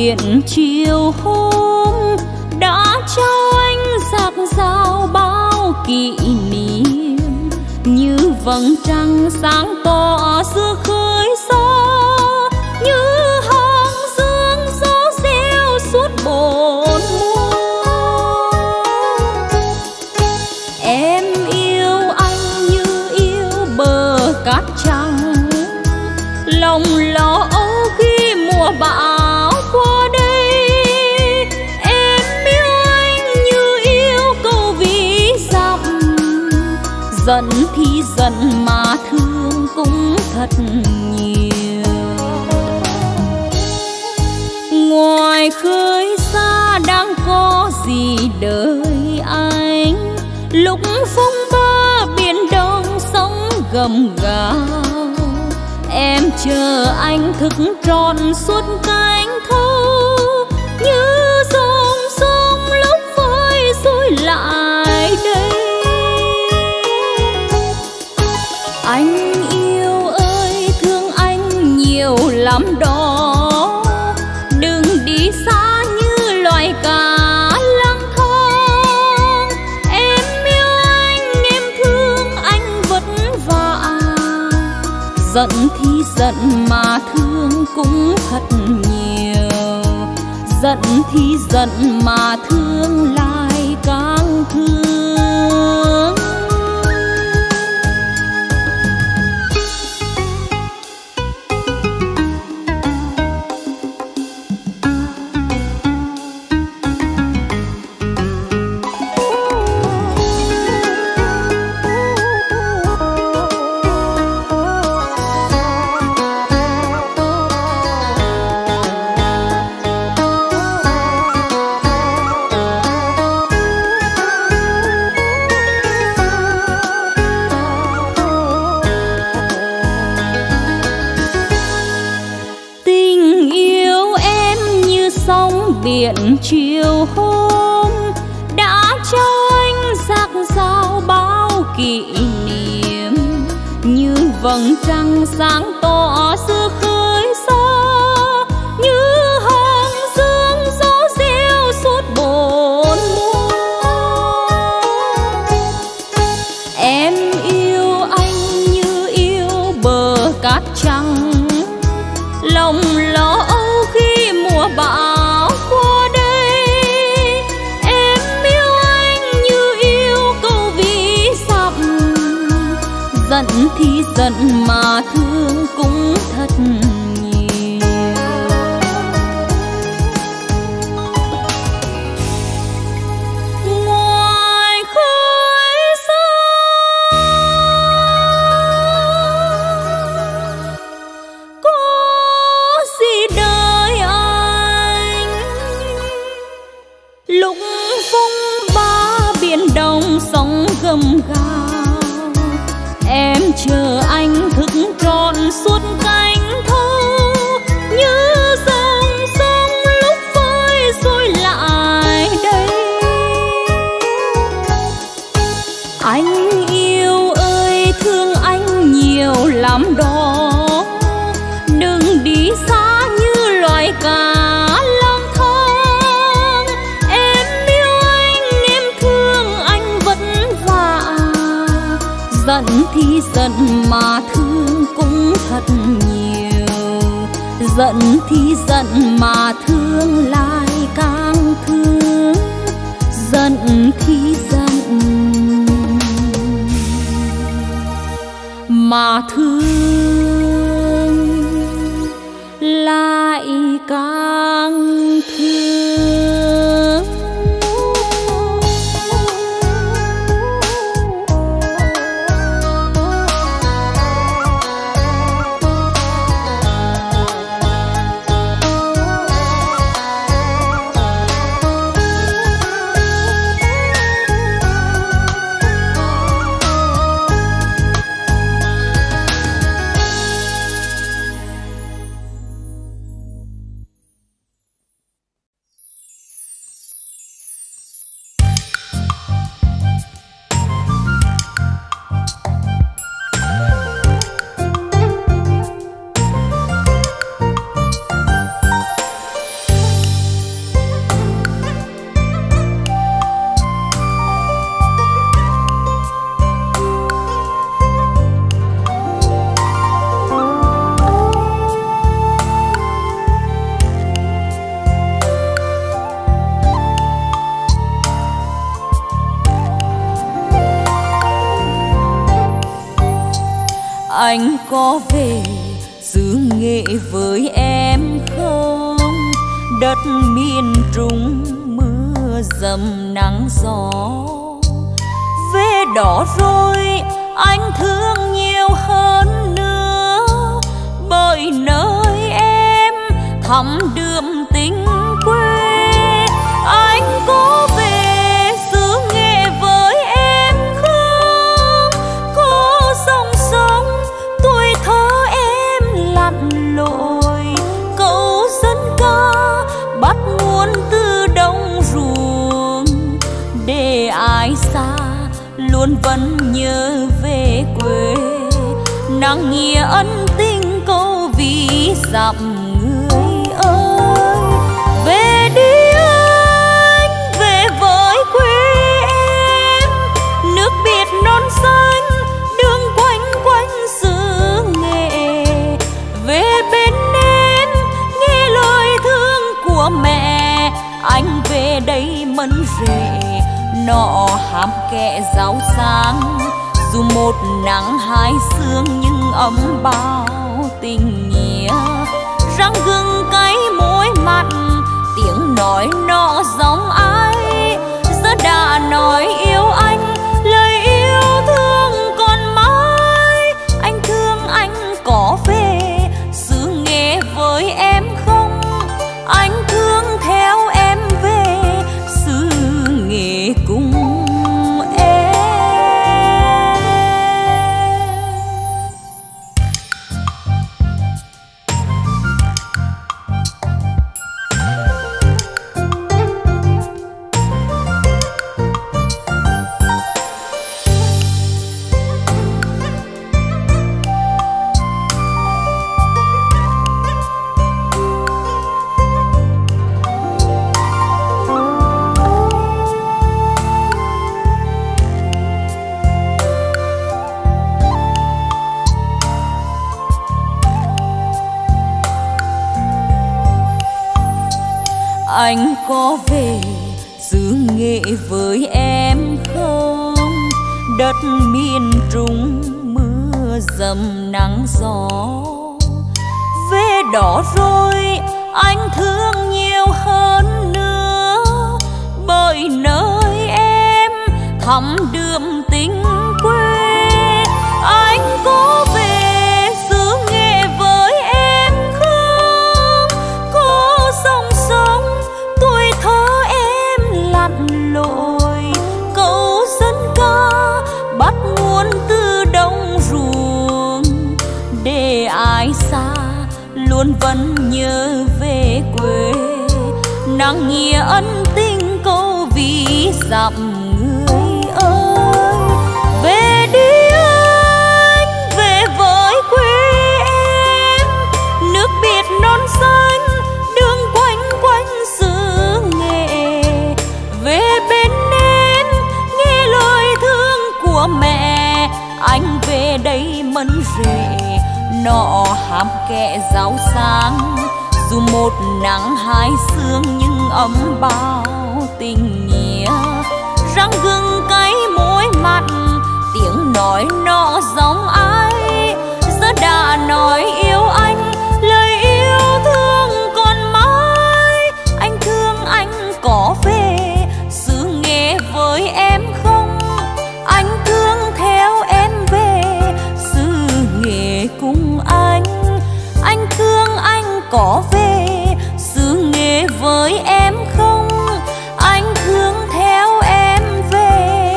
biển chiều hôm đã trao anh dạt dào bao kỷ niệm, như vầng trăng sáng tỏ giữa khơi xa, như hàng dương gió reo suốt bốn mùa. Em yêu anh như yêu bờ cát trắng, lòng lo âu khi mùa bão qua đây. Em yêu anh như yêu câu ví dặm, giận thì giận mà thương cũng thật nhiều. Ngoài khơi xa đang có gì đợi anh, lúc phong ba biển đông sóng gầm gào. Em chờ anh thức trọn suốt cánh thâu, như dòng sông lúc vơi rồi lại đây. Anh yêu ơi thương anh nhiều lắm đó, đừng đi xa như loài cá lang thang. Em yêu anh, em thương anh vất vả, giận thì giận mà thương cũng thật nhiều, giận thì giận mà thương lại càng thương. Biển chiều hôm đã trao anh dạt dào bao kỷ niệm, như vầng trăng sáng tỏ giữa khơi xa, như hàng dương gió reo suốt bốn mùa. Em yêu anh như yêu bờ cát trắng, lòng lo âu khi mùa bão qua đây. Em yêu anh như yêu câu ví dặm, giận thì giận mà thương cũng thật nhiều. Ngoài khơi xa có gì đời anh, lúc phong ba biển đông sóng gầm gào. Em chờ anh thức trọn suốt cánh thâu, như dòng sông lúc vơi rồi lại đây. Anh yêu ơi thương anh nhiều lắm đó, đừng đi xa như loài cá lang thang. Em yêu anh, em thương anh vất vả, giận thì giận mà thương cũng thật nhiều, giận thì giận mà thương lại càng thương, giận thì giận mà thương lại càng thương. Anh có về xứ Nghệ với em không? Đất miền Trung mưa dầm nắng gió. Về đó rồi anh thương nhiều hơn nữa, bởi nơi em thắm đượm tình quê. Anh có về xứ Nghệ với em không? Có sông sông tuổi thơ em lặn lội, câu dân ca bắt nguồn từ đồng ruộng. Để ai xa luôn vẫn nhớ về quê, nặng nghĩa ân tình câu ví dặm người ơi. Về đi anh, về với quê em, nước biển non xanh đường quanh quanh xứ Nghệ. Về bên em nghe lời thương của mẹ, anh về đây mân rể nọ hàm kẹ rau sáng. Dù một nắng hai sương nhưng ấm bao tình nghĩa. Răng gừng cay môi mặn tiếng nói nọ giống ai. Giờ đã nói yêu anh lời yêu thương còn mãi. Anh thương anh có về xứ Nghệ với em không? Anh thương theo em về xứ Nghệ cùng em. Anh có về xứ Nghệ với em không? Đất miền Trung mưa dầm nắng gió. Về đó rồi anh thương nhiều hơn nữa, bởi nơi em thắm đượm tình quê. Anh có về xứ Nghệ với em không? Có sông sông tuổi thơ em lặn lội, câu dân ca bắt nguồn từ đồng ruộng. Để ai xa luôn vẫn nhớ về quê, nặng nghĩa ân tình câu ví dặm người ơi. Về đi anh, về với quê em, nước biển non xanh đường quanh quanh xứ Nghệ. Về bên em nghe lời thương của mẹ, anh về đây mân rể nọ hàm kẹ rau sáng. Dù một nắng hai sương nhưng ấm bao tình nghĩa. Răng gừng cay môi mặn tiếng nói nọ giống ai. Giờ đã nói yêu anh lời yêu thương còn mãi. Anh thương anh có về xứ Nghệ với em không? Anh thương theo em về xứ Nghệ cùng anh. Anh thương anh có về xứ Nghệ với em không? Anh thương theo em về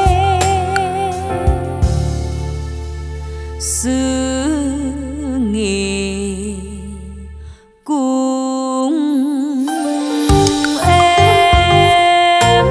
xứ Nghệ cùng em.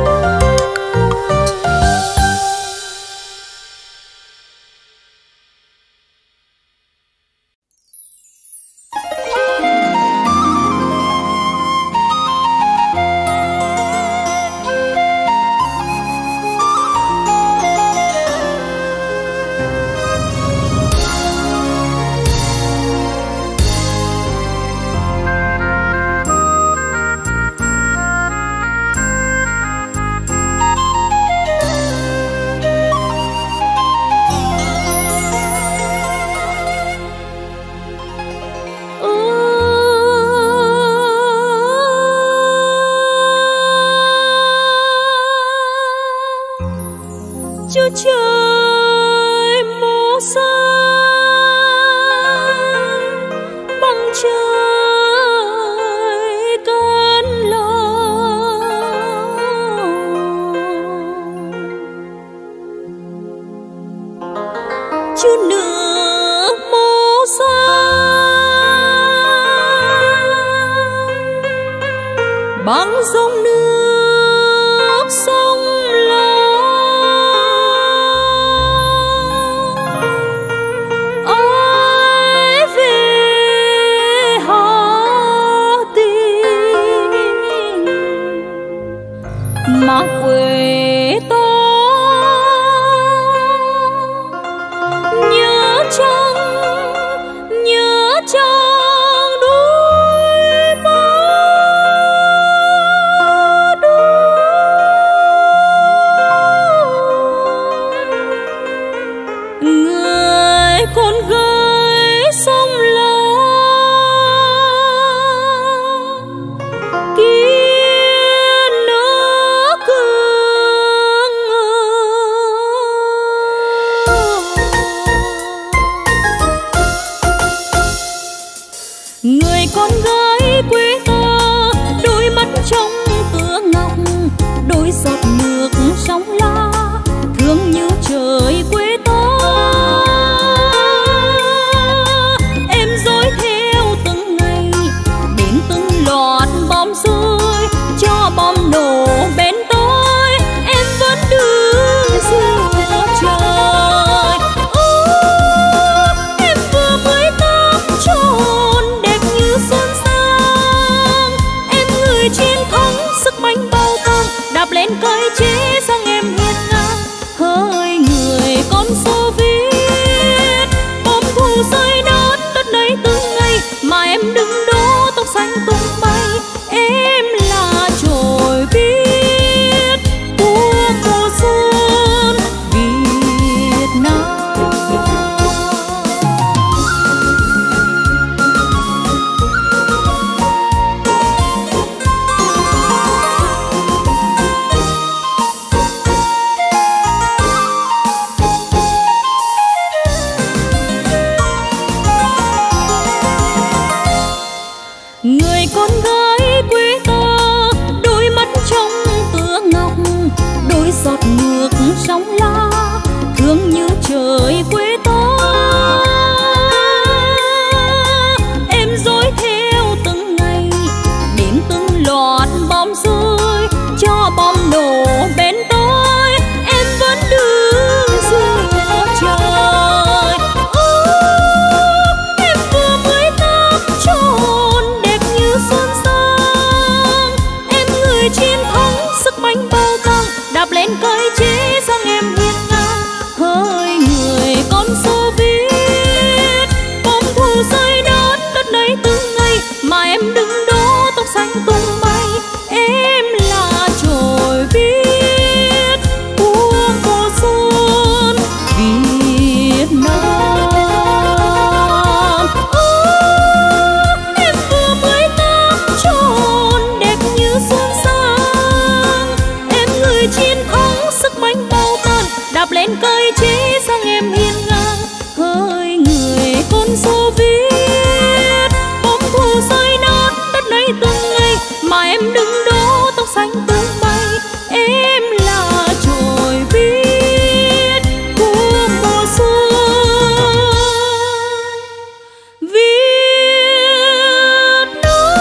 nước màu xanh bằng dòng nước sông Lam. Ai về Hà Tĩnh mà quê tôi nhớ chăng đôi má đôi người con gái sông La kia nước cương. Người con gái quê ta đôi mắt trong tựa ngọc, đôi giọt nước sóng La thương như trời quê ta. Em dõi theo từng ngày đến từng loạt bom rơi, cho bom nổ bên tôi em vẫn đứng giữa trời. Em vừa mới tám tròn đẹp như xuân sang, em người chiến thắng sức mạnh bao tang, đạp lên cây chế sang em hiên ngang. Hỡi người con Xô Viết, bom thù rơi đớn đất này từng ngày, mà em đứng đó tóc xanh tung bay. Em là trồi biết của mùa xuân Việt Nam. Người con gái quê ta đôi mắt trong tựa ngọc, đôi giọt nước sóng La thương như trời quê ta. Em dõi theo từng ngày đến từng loạt bom rơi, cho bom nổ bên tôi em vẫn đứng giữa trời. Em vừa mới tám tròn đẹp như xuân sang, em người chiến thắng sức mạnh bao tang, đạp lên cây chế sang em hiên ngang. Hỡi người con Xô Viết, bom thù rơi đớn đất này từng ngày, mà em đứng đó tóc xanh tung bay. Em là trồi biết của mùa xuân Việt Nam. Em vừa mới tám tròn đẹp như xuân sang, em người chiến thắng sức mạnh bao tang, đạp lên cây chế sang em hiên ngang. Hỡi người con Xô Viết, bom thù rơi đớn đất này từng ngày, mà em đứng đó tóc xanh tung bay. Em là trồi biết của mùa xuân Việt Nam.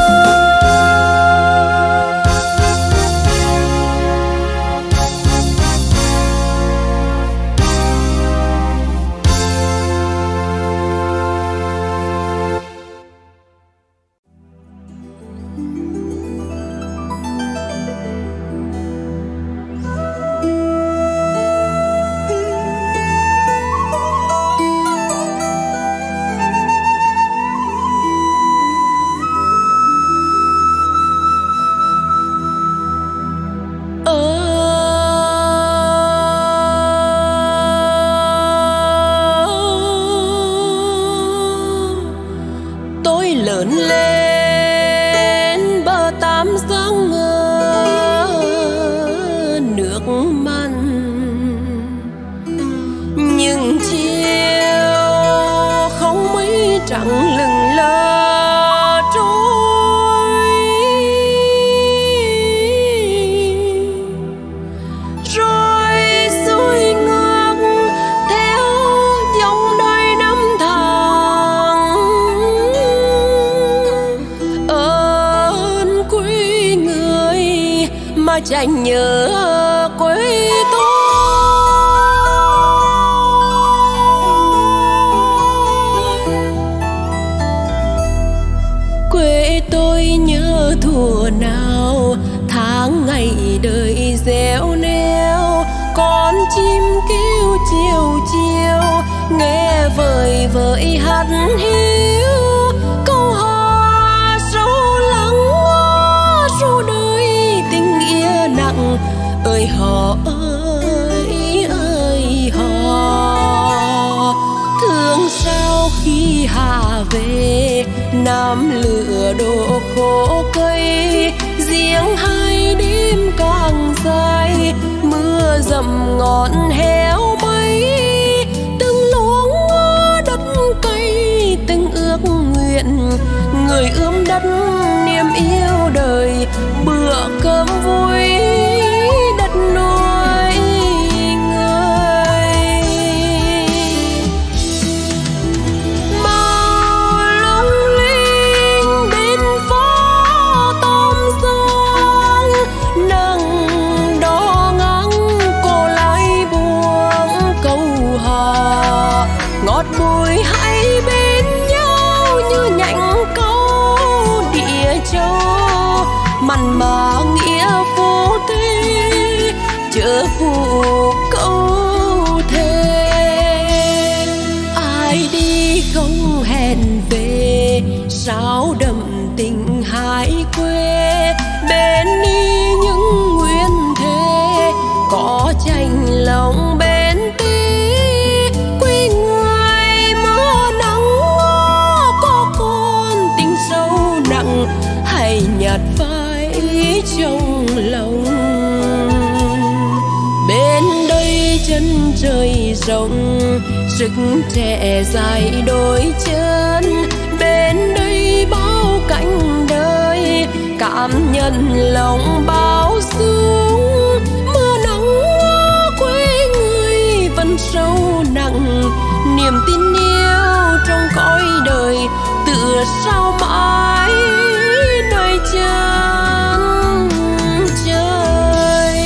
Tôi lớn lên bờ Tam Giang nước mặn, nhưng chiều không mấy trắng lừng lơ trôi, rồi xuôi ngược theo dòng tranh nhớ quê tôi. Quê tôi nhớ thuở nào tháng ngày đời réo neo, con chim kêu chiều chiều nghe vời vợi hát hiu, câu hò sâu lắng ru đời tình nghĩa nặng. Ơi hò ơi ơi hò, thương sao khi hạ về nam lửa đổ khô cây, riêng hai đêm càng dài mưa dầm ngọn héo bay, từng luống đất cây từng ước nguyện, người ươm đất niềm yêu đời, bữa cơm vui đất nuôi người. Màu lung linh bên phố tôm giang, nâng đò ngang cô lái buông câu hò, ngọt bùi hãy bên nhau như nhạnh câu địa châu, mặn mà nghĩa vô thế chớ phụ câu thề. Ai đi không hẹn về sao đậm tình hai quê, bên đi những nguyên thề có tranh lòng bên tí, quy người mưa nắng có con tình sâu nặng, hay nhạt phai trong lòng. Bên đây chân trời rộng sức trẻ dài đôi chân, bên đây bao cảnh đời cảm nhận lòng bao dung. Mưa nắng quê người vẫn sâu nặng, niềm tin yêu trong cõi đời tựa sao mãi nơi chân trời.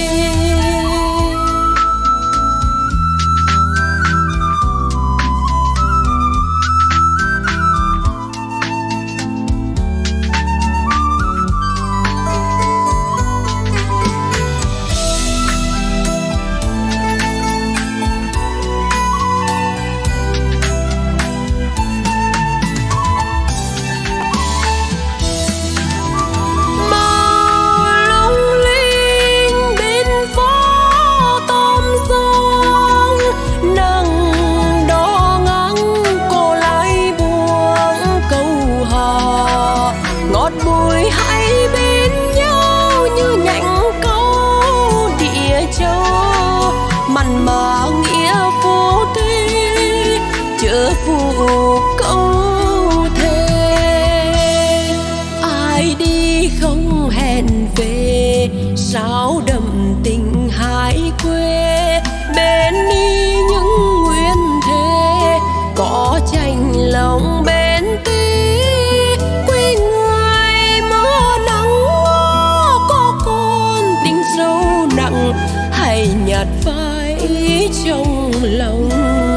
Mặn mà nghĩa vô thế chớ phụ câu thề. Ai đi không hẹn về sao đậm tình hai quê, bên đi những nguyên thề có tranh lòng bên tí, quy người mưa nắng có con tình sâu nặng, hay nhạt phai trong lòng.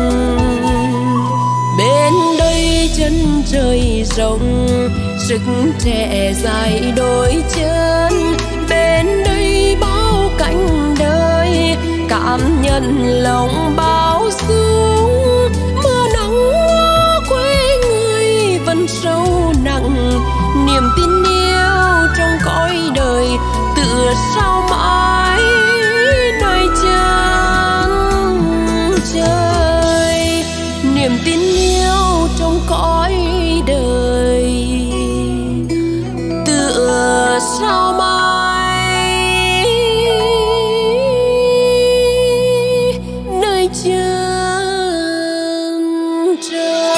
Bên đây chân trời rộng sức trẻ dài đôi chân, bên đây bao cảnh đời cảm nhận lòng bao dung. Mưa nắng quê người vẫn sâu nặng, niềm tin yêu trong cõi đời tựa sao mãi nơi chân trời. Niềm tin yêu trong cõi đời tựa sao mãi nơi chân trời.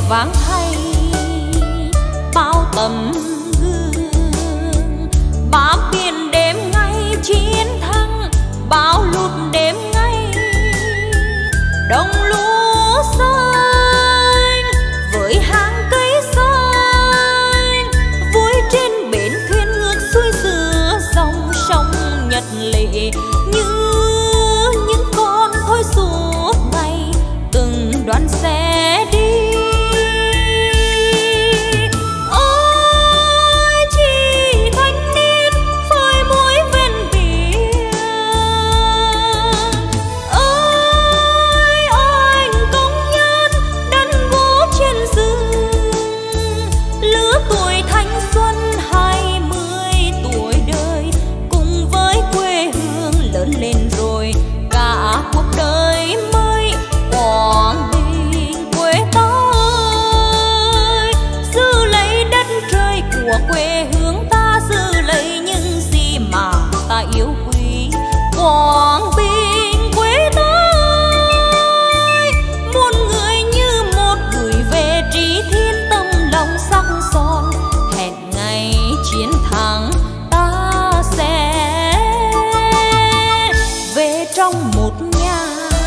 vang hay bao tấm gương, bám biển đêm ngày chiến thắng, bao lụt đêm ngày đồng lúa xanh với hàng cây xanh, vui trên bến thuyền ngược xuôi giữa dòng sông nhật lệ, như những con thôi suốt ngày từng đoàn xe đi. Ôi chị thanh niên phơi muối ven biển, ôi anh công nhân đan gỗ trên rừng, lứa tuổi thanh xuân 20 tuổi đời cùng với quê hương lớn lên rồi cả cuộc đời mới. Quảng Bình quê ta ơi, giữ lấy đất trời của quê hương ta, giữ lấy những gì mà ta yêu quý. Quảng Bình quê ta ơi, muôn người như một gửi về Trí Thiên, tâm lòng sắc son, hẹn ngày chiến thắng ta sẽ về trong một nhà.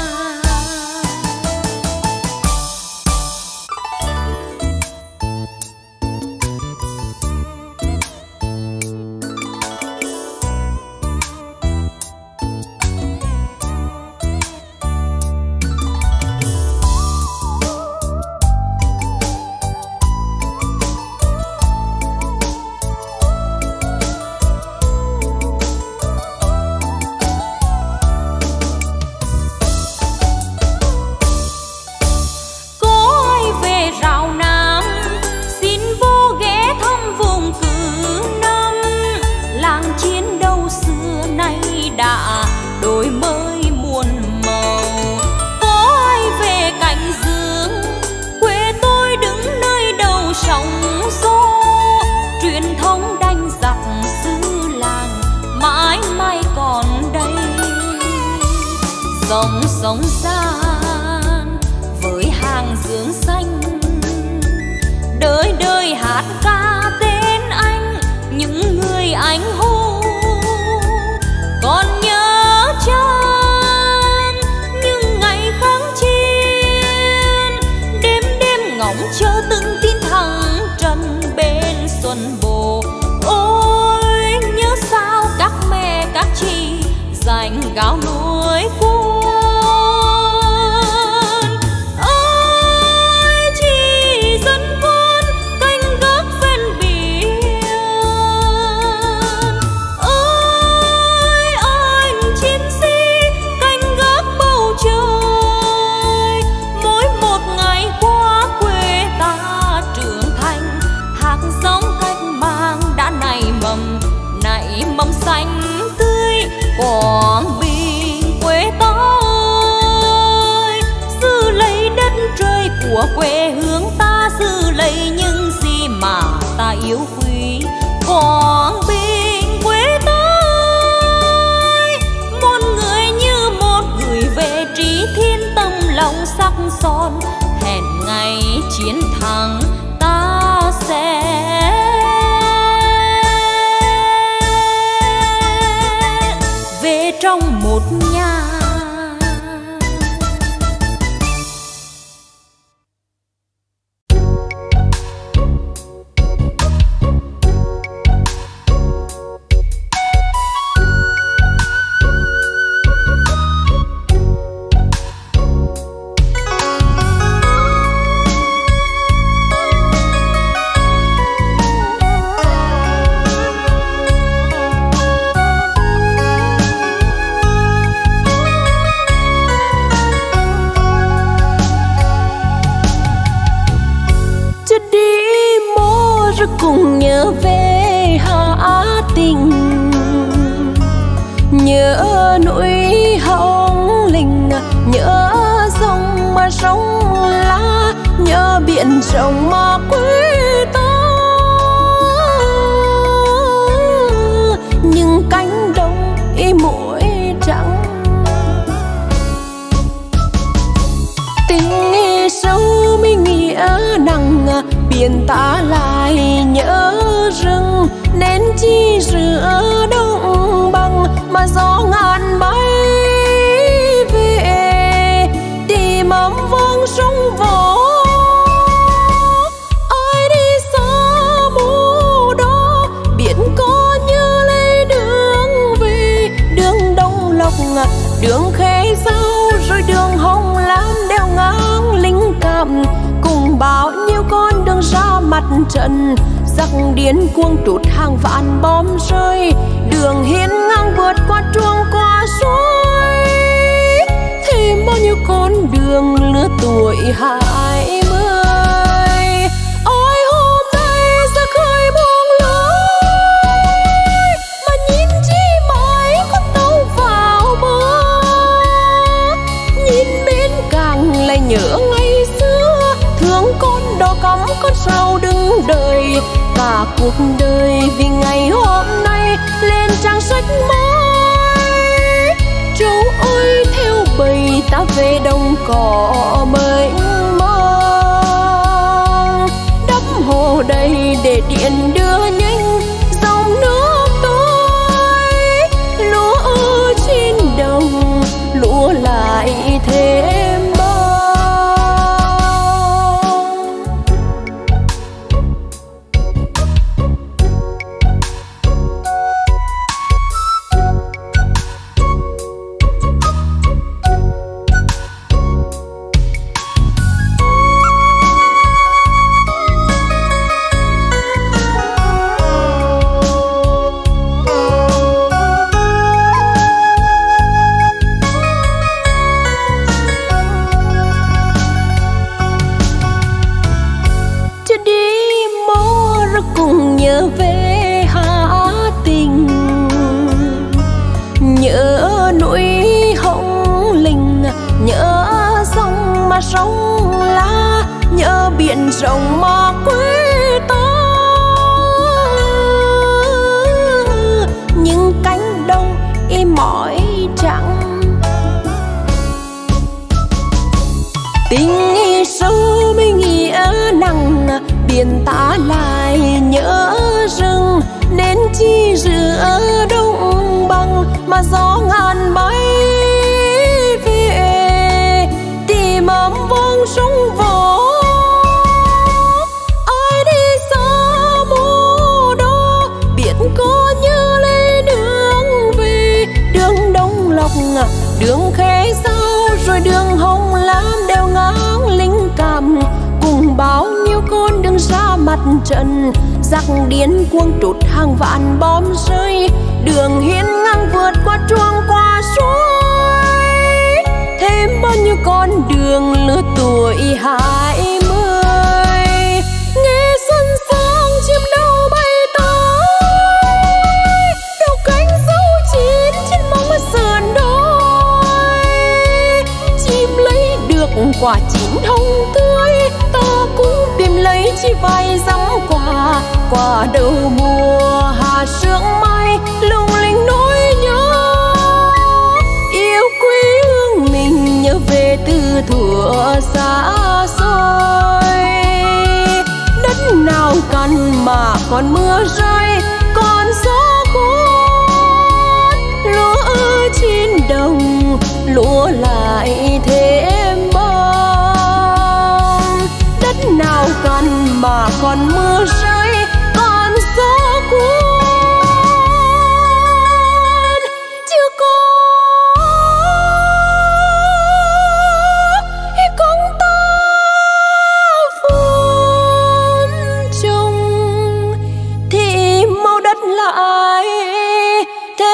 Đã đổi mới muôn màu, có ai về cạnh dương quê tôi đứng nơi đầu sóng gió, truyền thống đánh giặc xứ làng mãi mãi còn đây. Dòng sông gian với hàng dương xanh, đời đời hát ca tên anh, những người anh hùng. Còn nhớ chân những ngày kháng chiến, đêm đêm ngóng chờ từng tin thắng trận bên Xuân Bồ. Ôi nhớ sao các mẹ các chị dành gạo nuôi quân. Ôi chị dân quân canh gác ven biển, chiến sĩ canh gác bầu trời. Mỗi một ngày qua quê ta trưởng thành, hạt giống cách mạng đã nảy mầm xanh tươi. Quảng Bình quê ta ơi, giữ lấy đất trời của quê hương ta, giữ lấy những gì mà ta yêu quý. Quảng Bình quê ta ơi, muôn người như một gửi về Trí Thiên, tâm lòng sắc son, hẹn ngày chiến thắng ta sẽ về trong một nhà. Cùng nhớ về Hà Tĩnh, nhớ núi Hồng Linh, nhớ sông mà sông lá, nhớ biển rộng mà quê ta. Nhưng cánh đồng y mũi trắng, tình sâu mi nghĩa nặng biển ta lại nhớ rừng, nên chi giữa đông bằng mà gió ngàn bay về tìm ấm vang sông vỗ. Ai đi xa mù đó biển có như lấy đường về, đường Đông Lộc đường Khê Sao rồi đường Hồng Lam đeo ngang linh cảm, cùng bao nhiêu con đường ra mặt trận. Giặc điên cuồng trút hàng vạn bom rơi, đường hiên ngang vượt qua truông qua suối, thêm bao nhiêu con đường lứa tuổi 20. Ôi hôm nay ra khơi buông lưới, mà nhìn chi mãi con tàu vào bờ, nhìn bên càng lại nhớ ngày xưa, thương con đò cắm con sao đứng đời. Cả cuộc đời vì ngày hôm nay lên trang sách mới. Trâu ơi theo bầy ta về đồng cỏ mênh mông, đắp hồ đầy để điện đưa nhanh dòng nước tôi. Lúa ở trên đồng lúa lại thêm về Hà Tình, nhớ núi Hồng Linh, nhớ sông mà sông La, nhớ biển rộng mà quê ta. Những cánh đồng im mỏi trắng, tình sâu mới nghĩa nặng, biển ta lại nhớ rừng, nên chi giữa đông bằng mà gió ngàn bay về tìm ấm vang sông vỗ. Ai đi xa mù đó biển có như lấy đường về, đường Đông Lộc đường Khê Sao rồi đường Hồng Lam đeo ngang linh cảm, cùng bao nhiêu con đường ra mặt trận. Giặc điên cuồng trút hàng vạn bom rơi, đường hiên ngang vượt qua truông qua suối, thêm bao nhiêu con đường lứa tuổi 20. Nghe xuân sang chim đâu bay tới, đầu cánh dấu chín trên mong sườn đồi, chim lấy được quả chín hồng tươi, ta cũng tìm lấy chi vài dặm quà. Qua đầu mùa hạ sương mai lung linh nỗi nhớ, yêu quê hương mình nhớ về từ thuở xa xôi. Đất nào cằn mà còn mưa rơi, còn gió cuốn, lúa ở trên đồng lúa lại thêm bông. Đất nào cằn mà còn mưa rơi, còn gió cuốn, chưa có con ta vun trồng thì màu đất lại thêm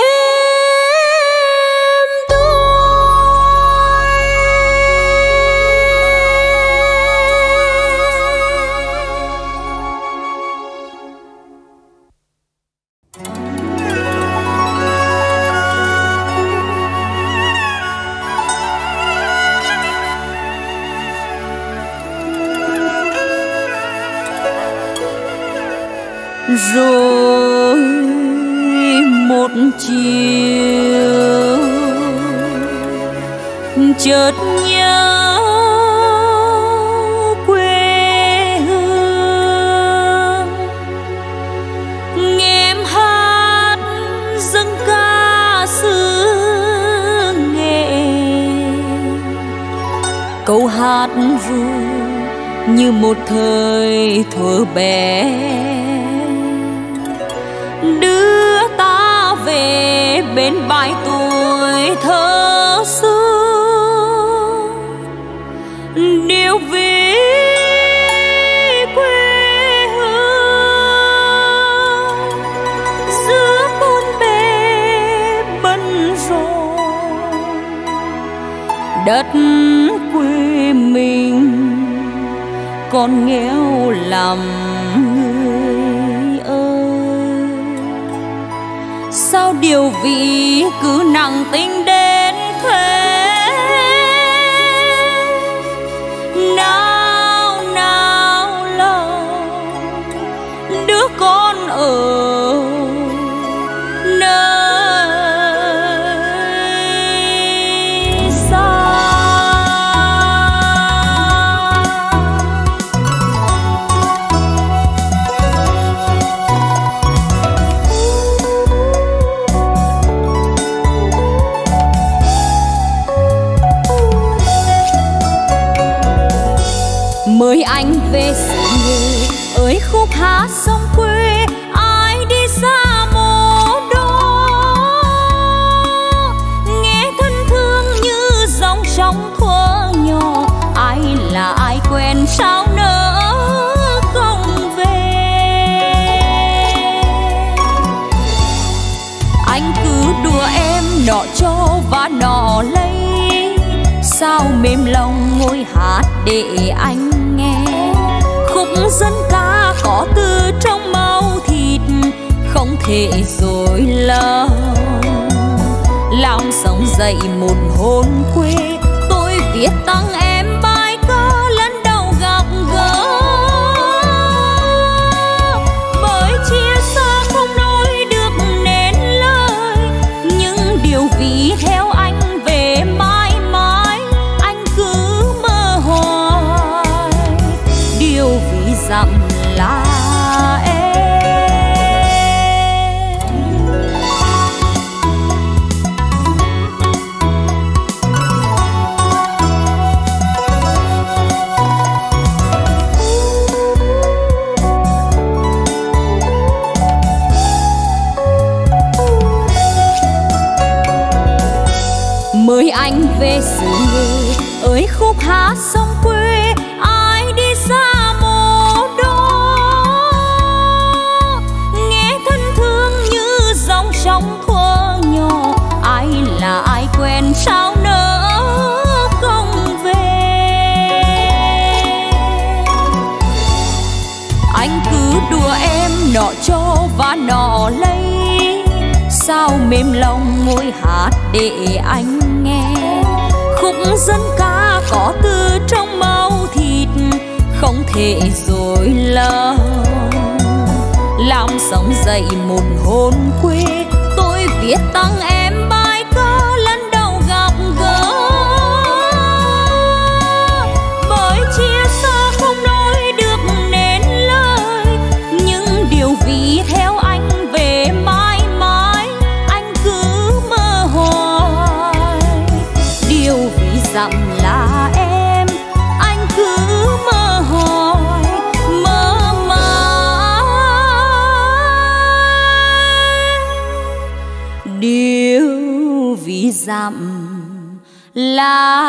rồi một chiều chợt nhớ quê hương. câu hát ru như một thời thuở bé, đưa ta về bên bãi tuổi thơ xưa. Điều vì quê hương giữa bốn bề bận rộn, đất quê mình còn nghèo lắm người ơi. Sao điều vị cứ nặng tình đến thế? Nào nào lòng đứa con ở mời anh về xứ người ơi khúc hát sông quê, ai đi xa mồ đó nghe thân thương như dòng sông thuở nhỏ. Ai là ai quen sao nỡ không về? Anh cứ đùa em nọ cho và nọ lấy, sao mềm lòng ngồi hát để anh nghe. Khúc dân ca có từ trong máu thịt, không thể dối lòng. Làm sống dậy một hồn quê, tôi viết tặng em bài ca lần đầu gặp gỡ. Bởi chia xa không nói được nên lời, những điều vì theo anh về mãi mãi. Anh cứ mơ hoài điều vì dặm là em. Mời anh về xứ người ơi khúc hát sông quê, ai đi xa mồ đó nghe thân thương như dòng sông thuở nhỏ. Ai là ai quen sao nỡ không về? Anh cứ đùa em nọ cho và nọ lấy, sao mềm lòng ngồi hát để anh nghe. Khúc dân ca có từ trong máu thịt, không thể dối lòng. Làm sống dậy một hồn quê, tôi viết tặng em bài ca lần đầu gặp gỡ. Bởi chia xa không nói được nên lời, những điều vì theo anh về mãi mãi. Anh cứ mơ hoài điều vì dặm là em. Anh cứ mơ hoài mơ mãi điều vì dặm là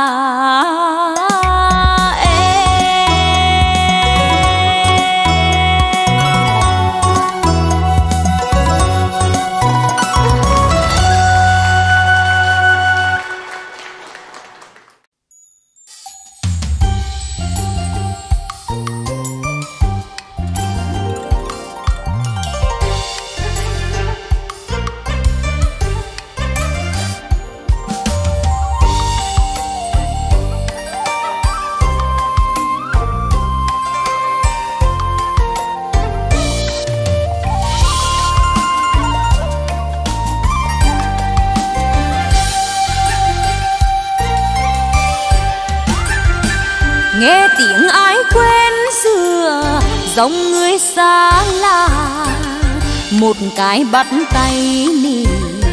nghe tiếng ai quen xưa, giống người xa lạ. Một cái bắt tay nì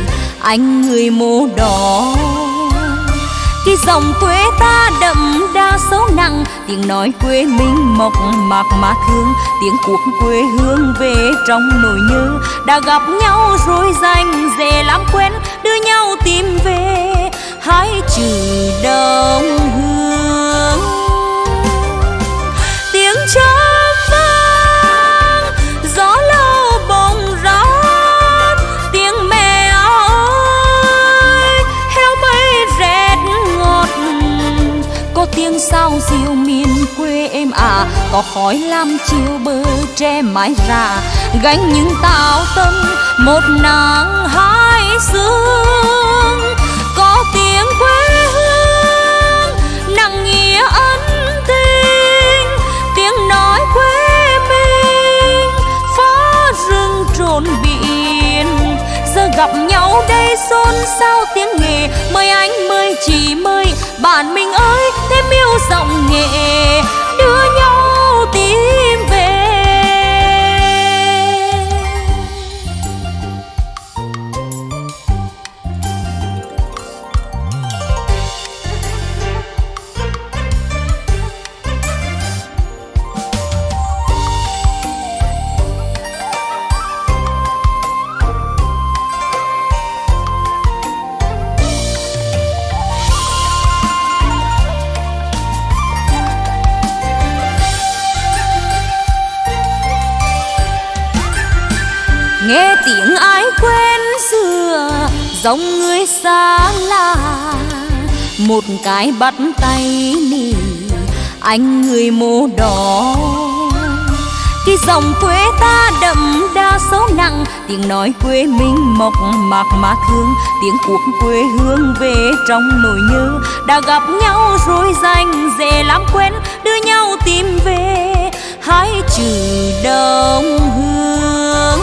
anh người mô đỏ, cái dòng quê ta đậm đà đa sâu nặng, tiếng nói quê mình mộc mạc mà thương, tiếng cuộc quê hương về trong nỗi nhớ. Đã gặp nhau rồi dành dễ làm quen, đưa nhau tìm về hai chữ đồng hương. Tiếng chớp vang gió lâu bồng rát, tiếng mẹ ơi heo mây rét ngọt. Có tiếng sao diều miền quê em à, có khói lam chiều bờ tre mái rà, gánh những táo tâm một nắng hai sương. Có tiếng quê hương nặng nghĩa ân tình, tiếng nói quê mình phá rừng trồn biển. Giờ gặp nhau đây xôn xao tiếng nghệ, mời anh mời chị mời bạn mình ơi, thêm yêu giọng nghệ đưa nhau tìm về. Nghe tiếng ai quen xưa giống người xa lạ, một cái bắt tay nì anh người mô đỏ. Cái dòng quê ta đậm đa sâu nặng, tiếng nói quê mình mộc mạc mà thương, tiếng cuộc quê hương về trong nỗi nhớ. Đã gặp nhau rồi dành dễ làm quen, đưa nhau tìm về hai chữ đồng hương.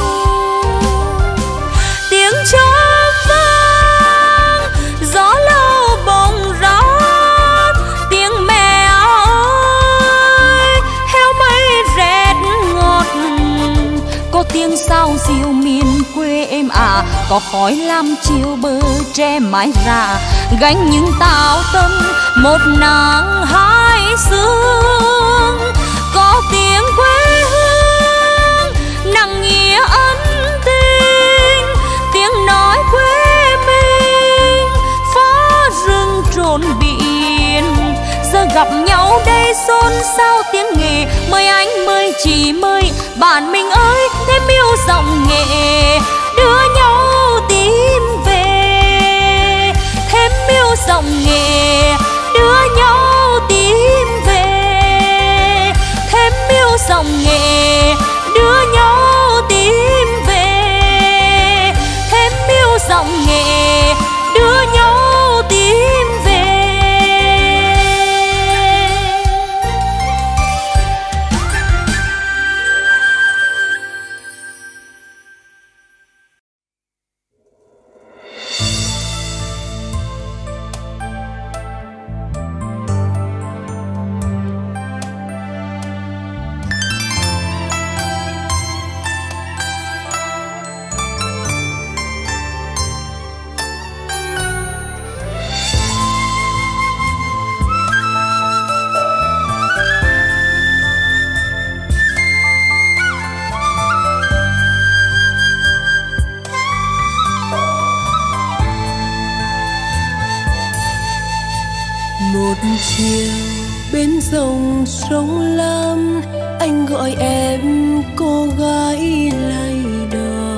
Tiếng chớp vang gió lâu bồng rát, tiếng mẹ ơi heo mây rét ngọt. Có tiếng sao diều miền quê em à, có khói lam chiều bờ tre mái rà, gánh những táo tâm một nắng hai sương. Có tiếng quê hương nặng nghĩa ân tình, tiếng nói quê mình phá rừng trồn biển. Giờ gặp nhau đây xôn xao tiếng nghệ, mời anh mời chị mời bạn mình ơi, thêm yêu giọng nghệ đưa nhau tìm về. Thêm yêu giọng nghệ đưa nhau tìm về. Thêm yêu giọng nghệ đưa nhau tìm về. Thêm yêu giọng nghệ đưa nhau tìm về. Một chiều bên dòng sông Lam, anh gọi em cô gái lay đò.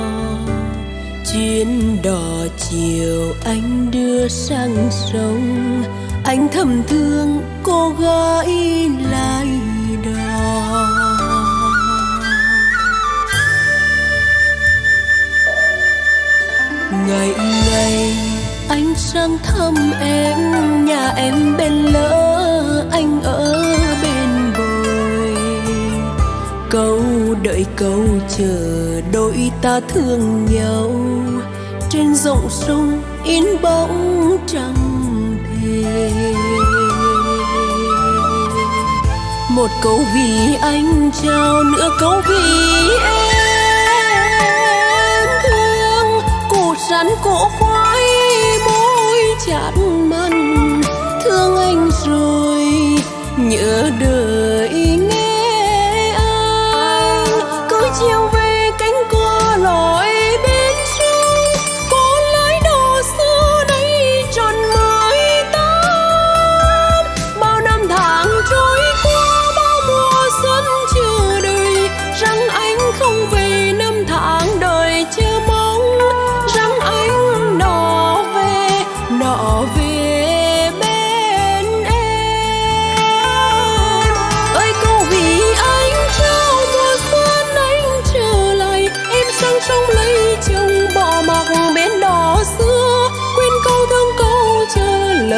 Chuyến đò chiều anh đưa sang sông, anh thầm thương cô gái lay đò. Ngày ngày anh sang thăm em, nhà em bên lỡ anh ở bên bồi. Câu đợi câu chờ đôi ta thương nhau, trên dòng sông in bóng trăng thề. Một câu vì anh trao, nửa câu vì em thương. Củ sắn cỗ khoai môi chát mặn, thương anh rồi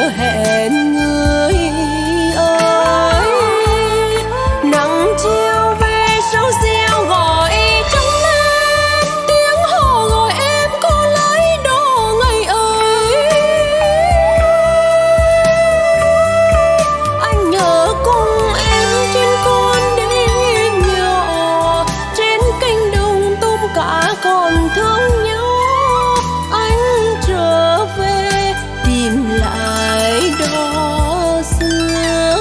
lỡ hẹn người ơi. Nắng chiều về sâu reo gọi trắng lên, tiếng hò gọi em có lấy đó ngày ơi. Anh nhớ cùng em trên con đê nhỏ, trên cánh đồng tôm cá còn thương nhau. Anh trở về tìm lại đó xưa.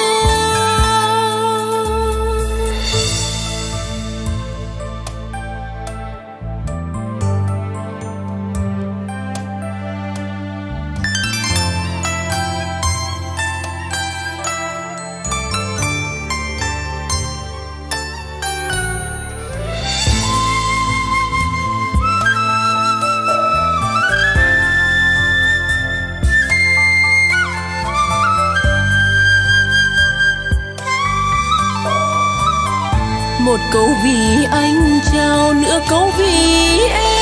Một câu vì anh trao, nửa câu vì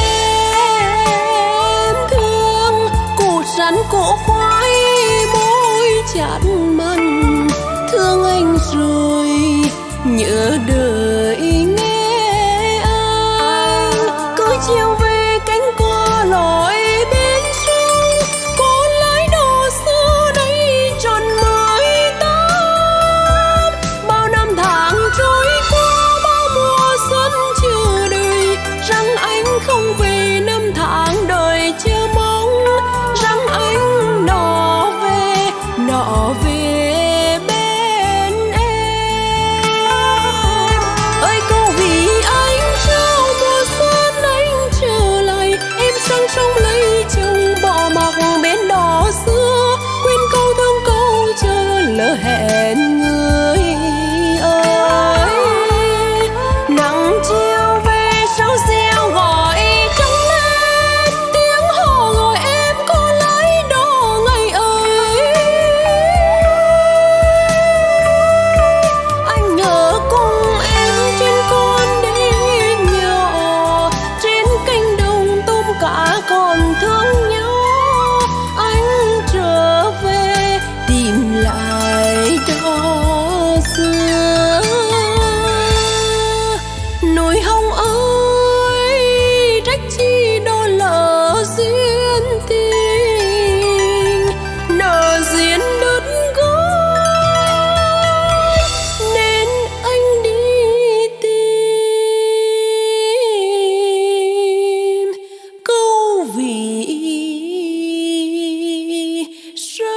em thương. Củ sắn cổ khoai môi chát mặn, thương anh rồi nhớ đời nghe anh. Cứ chiều về cánh qua lội bên sông, cô lái đồ xưa đây tròn 18. Bao năm tháng trôi qua, bao mùa xuân chờ đợi, rằng anh không về, năm tháng đời chờ mong. Rằng anh nọ về bên em. Ơi câu vì anh trao mùa xuân anh trở lại, em sang sông lấy chồng bỏ mặc bên đò xưa. Quên câu thương câu chờ lỡ hẹn người ơi. Nắng chiều về sâu reo gọi trắng lên, tiếng hò gọi em có lấy đó ngày ơi. Anh nhớ cùng em trên con đê nhỏ, trên cánh đồng tôm cá còn thương nhau. Anh trở về tìm lại đó xưa. Nỗi hồng ơi trách chi đó lỡ duyên tình, nợ duyên đứt gốc nên anh đi tìm câu vì sao.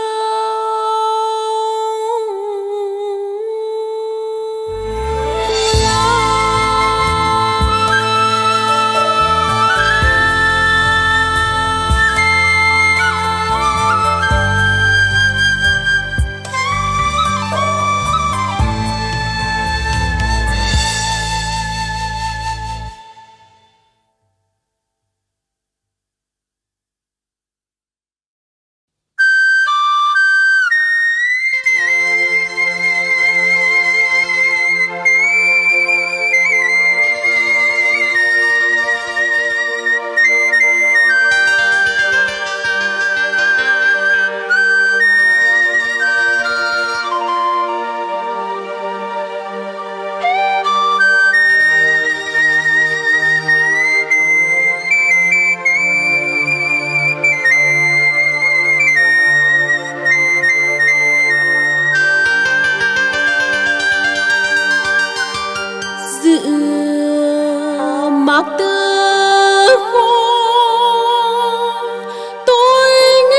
Giữa mạc tư hoa tôi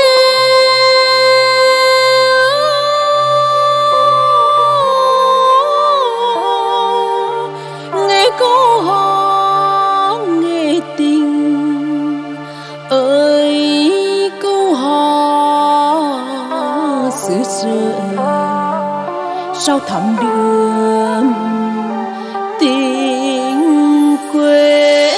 nghe câu hò nghe tình ơi, câu hò xứ sở sao thắm đượm tình quê.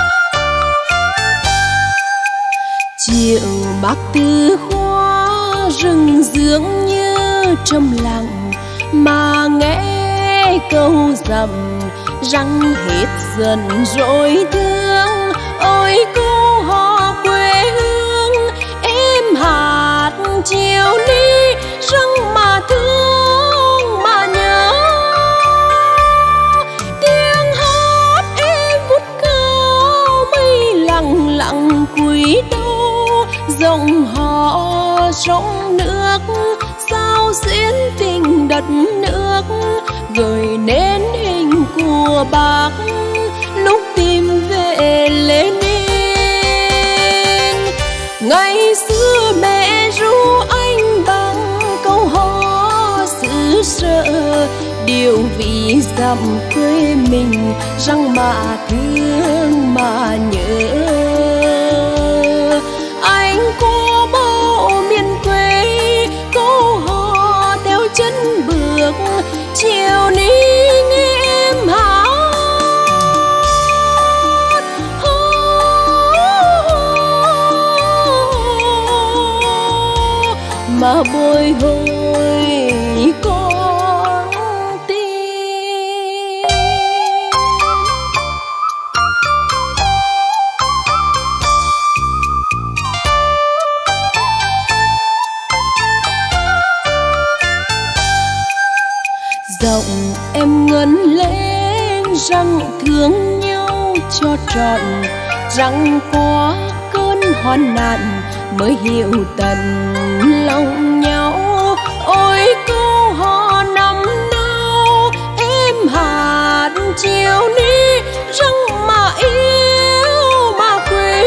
Chiều mạc tư hoa rừng dường như trầm lặng mà nghe câu dầm răng hết dần rồi thương. Ôi cô hò quê hương em hát chiều đi răng mà thương mà nhớ. Tiếng hát em vút cao mây lặng lặng cúi đầu dòng họ sông nước sao xuyến tình đất nước gợi nên hình của bác lúc tìm về Lenin. Ngày xưa mẹ ru anh bằng câu hò xứ sở điều vì dặm quê mình răng mà thương mà nhớ. Anh có bao miền quê câu hò theo chân bước chiều ní nghe em hát mà bồi hồi con tim. Giọng em ngân lên răng thương nhau cho trọn răng qua cơn hoạn nạn mới hiểu tận lòng nhau. Ôi câu hò năm nào em hát chiều ní răng mà yêu mà quý.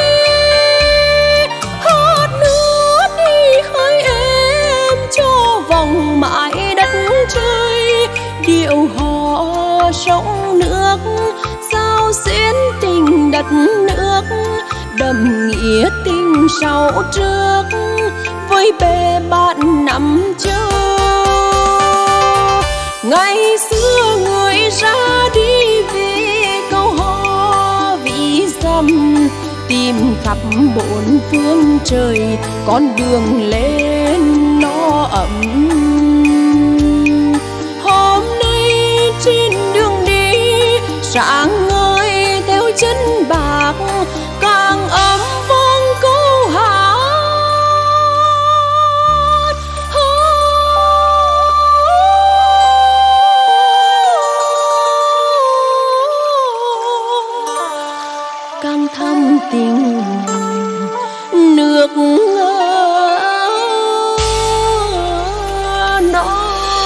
Hát nữa đi hỡi em cho vòng mãi đất trời điệu hò sông nước sao xuyến tình đất nước đậm nghĩa tình sau trước với bề bạn nằm chờ. Ngày xưa người ra đi vì câu hò vì dầm tìm khắp bốn phương trời con đường lên nó ấm. Hôm nay trên đường đi sáng ngời theo chân bạc càng ấm vang câu hát. Càng thắm tình nước non.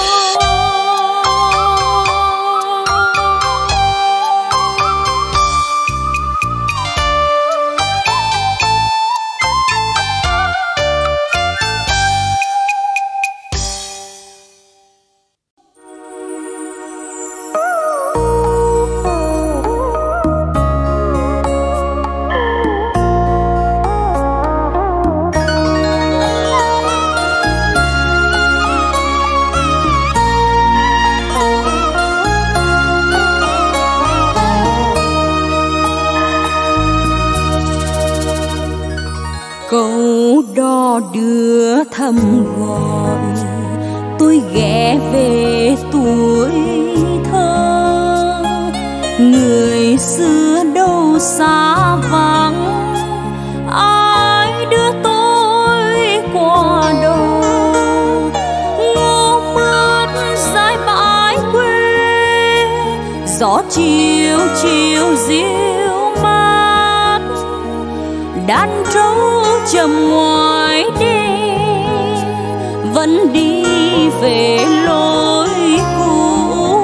Câu đò đưa thầm gọi tôi ghé về tuổi thơ. Người xưa đâu xa vắng ai đưa tôi qua đâu. Ngô mướt dải bãi quê gió chiều chiều diêu mát. Đàn trâu chầm ngoài đê vẫn đi về lối cũ.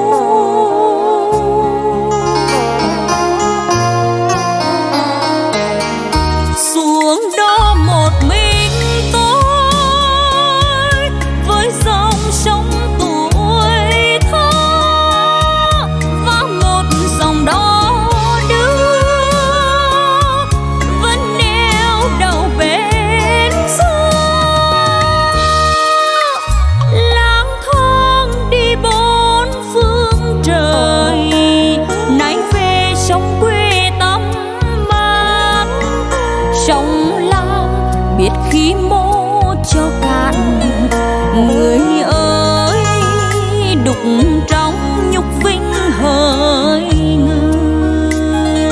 Xuống đó một mình tôi với dòng sông tuổi thơ và một dòng đó đưa vẫn neo đầu bên xưa. Lang thang Người ơi đục trong nhục vinh hỡi người.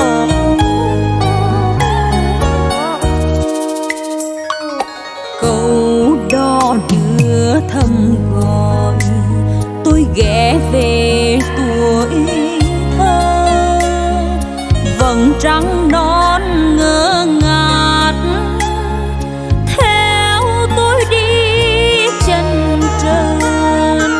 Câu đò đưa thầm gọi tôi ghé về tuổi thơ, vầng trăng non ngơ ngát theo tôi đi chân trần.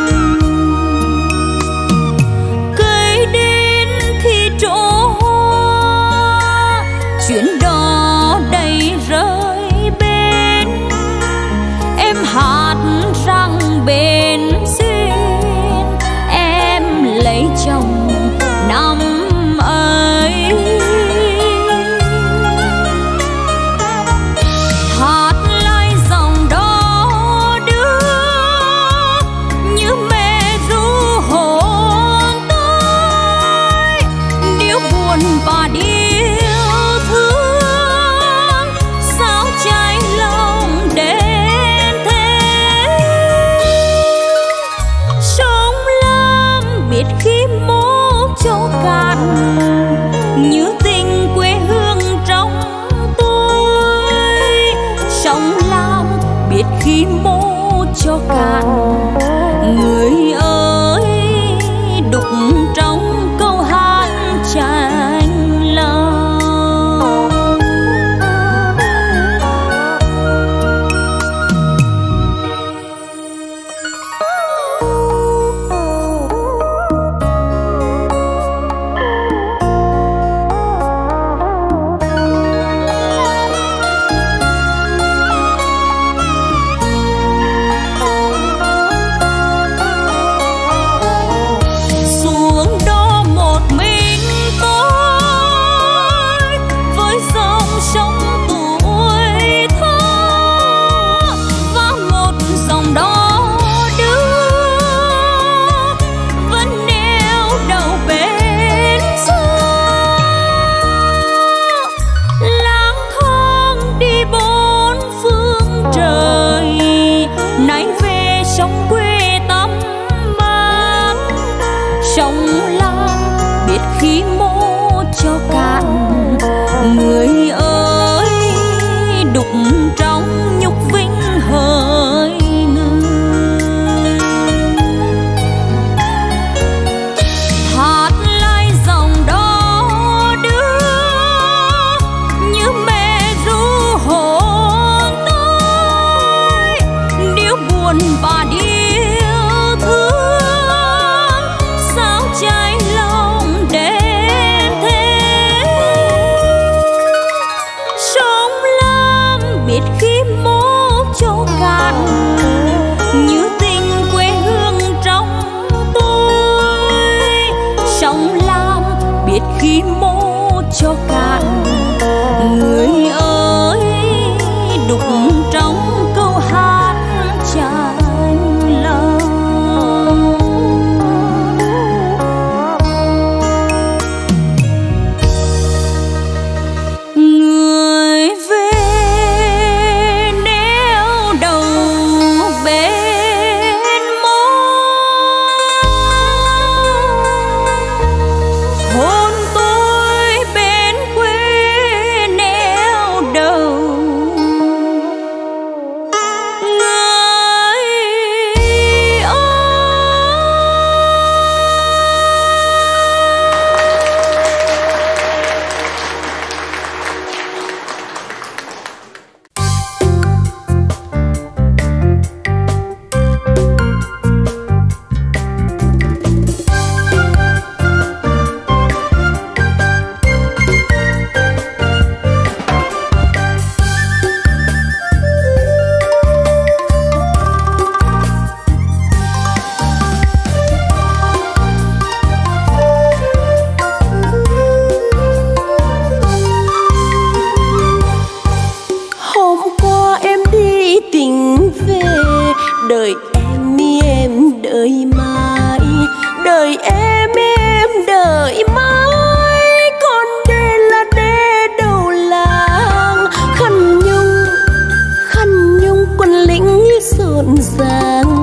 Cây đến thì chỗ hoa, chuyến đò đầy rơi bên em hát rằng bên duyên em lấy chồng năm ấy. Hát lại dòng đó đưa như mẹ ru hồn tôi, điệu buồn và điệu thương sao cháy lòng đến thế. Sống làm biết khi mô cho cạn như tình quê hương trong tôi. Sống làm biết khi mô cho cạn người ơi đục trong câu hát chạnh lòng. Xuống đó một mình tôi với dòng sông tuổi thơ và một dòng đó đưa vẫn neo đầu bên xưa. Lang thang đi bốn phương trời nay về sông quê tắm mát. Sông Lam biết khi mô cho cạn người ơi đục trong nhục vinh hỡi người. Hát lại dòng đó đưa như mẹ ru hồn tôi, điệu buồn và điệu thương sao cháy lòng đến thế. Sống làm biết khi mô cho cạn như tình quê hương trong tôi. Sống làm biết khi mô cho cạn người ơi đục trong câu hát chạnh lòng. Người về neo đầu bên môi, hôn tôi bên quê neo đầu. Người Hôm qua em đi tình về, đợi em đợi mãi, đợi em đợi mãi. Còn đây là đê đầu làng, khăn nhung quân lính rộn ràng.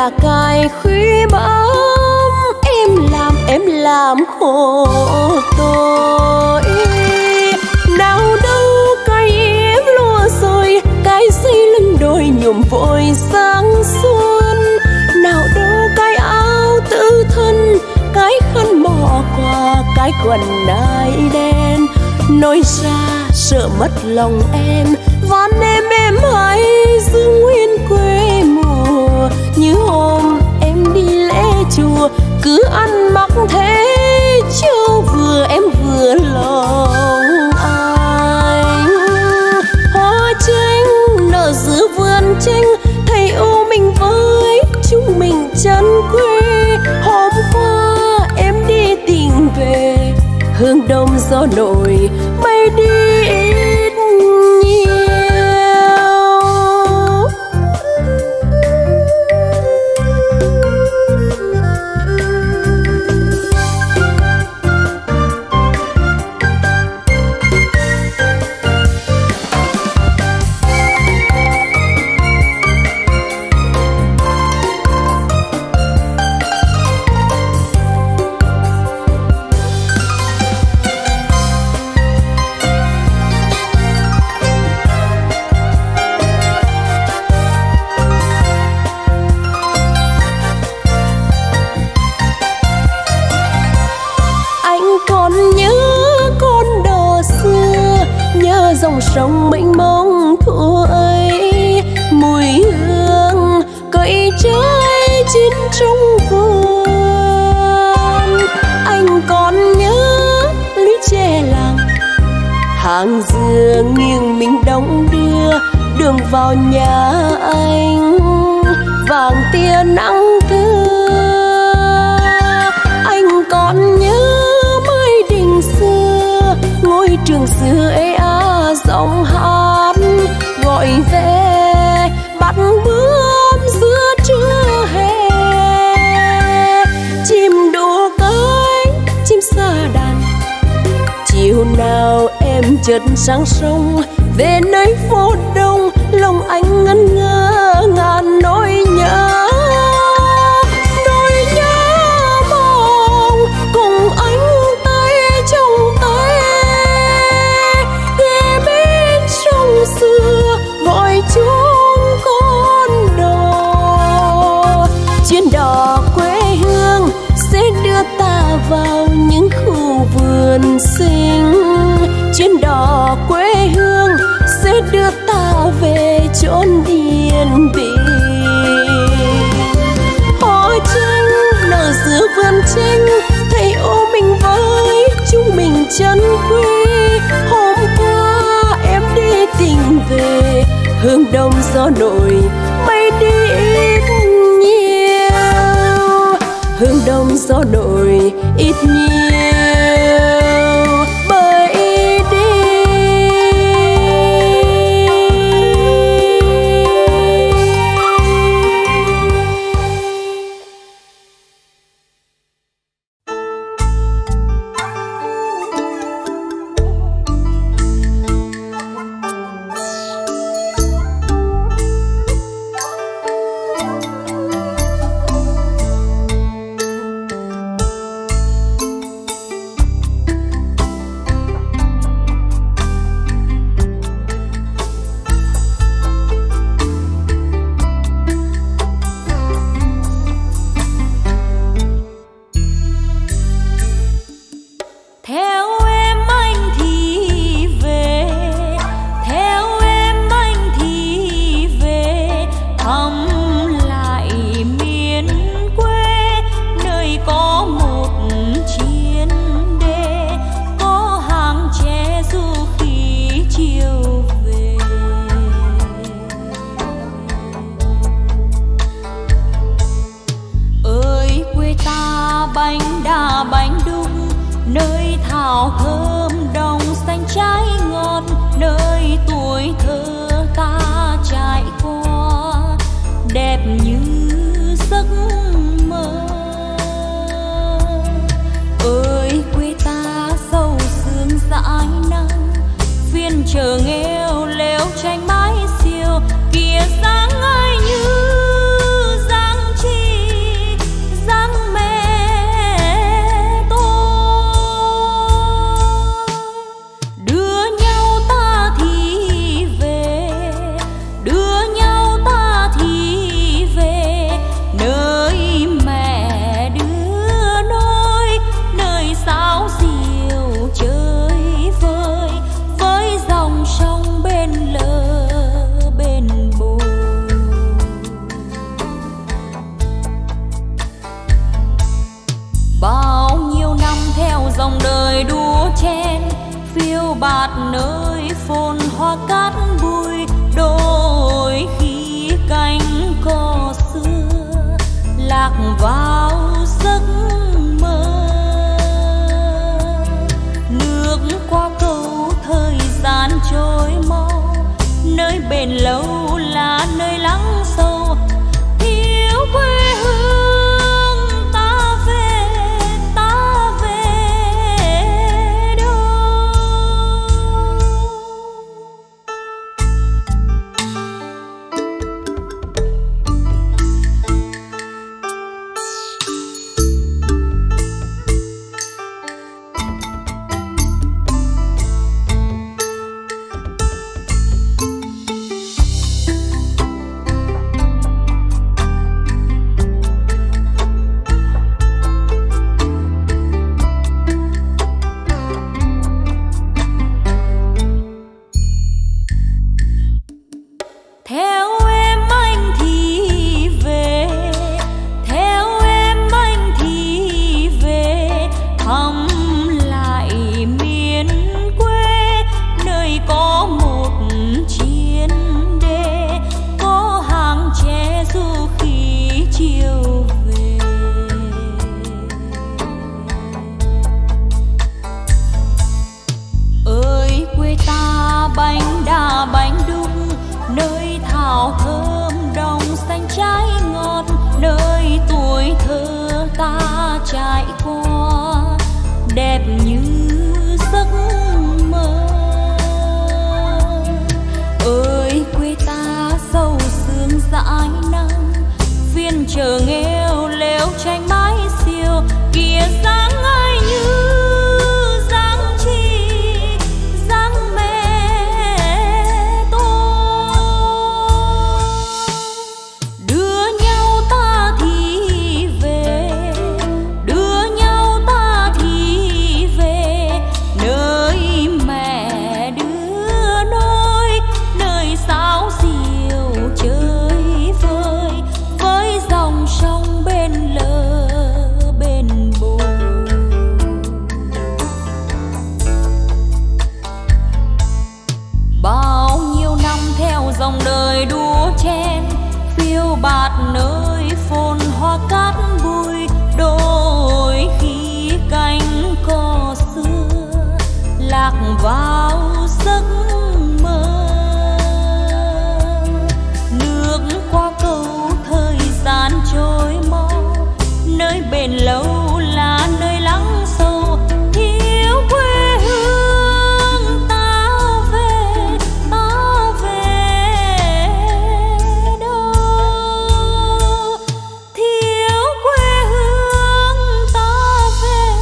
là cài khuy bám. Em làm khổ tôi. Nào đâu cái em lúa rồi, cái dây lưng đôi nhuộm vội sáng xuân. Nào đâu cái áo tự thân, cái khăn mỏ qua, cái quần đai đen. Nói ra sợ mất lòng em, van em hãy giữ nguyên quê mùa. Như hôm em đi lễ chùa, cứ ăn mặc thế cho vừa em vừa lòng anh. Hoa tranh nở giữa vườn tranh, thầy u mình với chúng mình chân quê. Hôm qua em đi tìm về, hương đông gió nổi mây đi ít nhiều. Dòng sông mênh mông thuở ấy, mùi hương cậy trái chín trong vườn. Anh còn nhớ lũy tre làng, hàng dừa nghiêng mình đong đưa, đường vào nhà anh vàng tia nắng thưa. Anh còn nhớ mái đình xưa, ngôi trường xưa ấy giọng hát gọi về bắt bướm giữa trưa hè. Chim đỗ cái chim sa đàn, chiều nào em chợt sang sông về nơi phố đông. Lòng anh ngân ngơ ngàn nỗi nhớ, nỗi nhớ mong cùng anh tay trong tay. Xưa gọi chúng con đò, chuyến đò quê hương sẽ đưa ta vào những khu vườn xinh. Chuyến đò quê hương sẽ đưa ta về chốn yên bình. Hoa tranh nở giữa vườn tranh, thầy ô mình với chúng mình chân quê. Hôm qua em đi tìm về, hương đông gió nổi mây đi ít nhiều. Hương đông gió nổi ít nhiều bởi đi. bền lâu là nơi lắng sâu. Thiếu quê hương ta về đâu. Theo em anh thì về, theo em anh thì về, thăm lại miền quê, nơi có một chiến đê, có hàng tre du khi chiều về. Ơi quê ta bánh đa bánh đúc, nơi thảo thơm đồng xanh trái ngọt, nơi tuổi thơ ta trải qua đẹp như giấc mơ. Ơi quê ta sâu sương dãi nắng, phiên chờ nghèo lều tranh mái xiêu, kia dáng ai như dáng chi dáng mẹ tôi. Đưa nhau ta thì về, đưa nhau ta thì về, nơi mẹ đưa nôi, nơi sáo diều chơi vơi với dòng sông bên lờ bên bờ. Bao nhiêu năm theo dòng đời đua chen, phiêu bạt nơi phồn hoa cát bụi, đôi khi cánh cò xưa lạc vào giấc mơ. Nước qua cầu thời gian trôi mau, nơi bền lâu là nơi lắng sâu. Thiếu quê hương ta về đâu. Thiếu quê hương ta về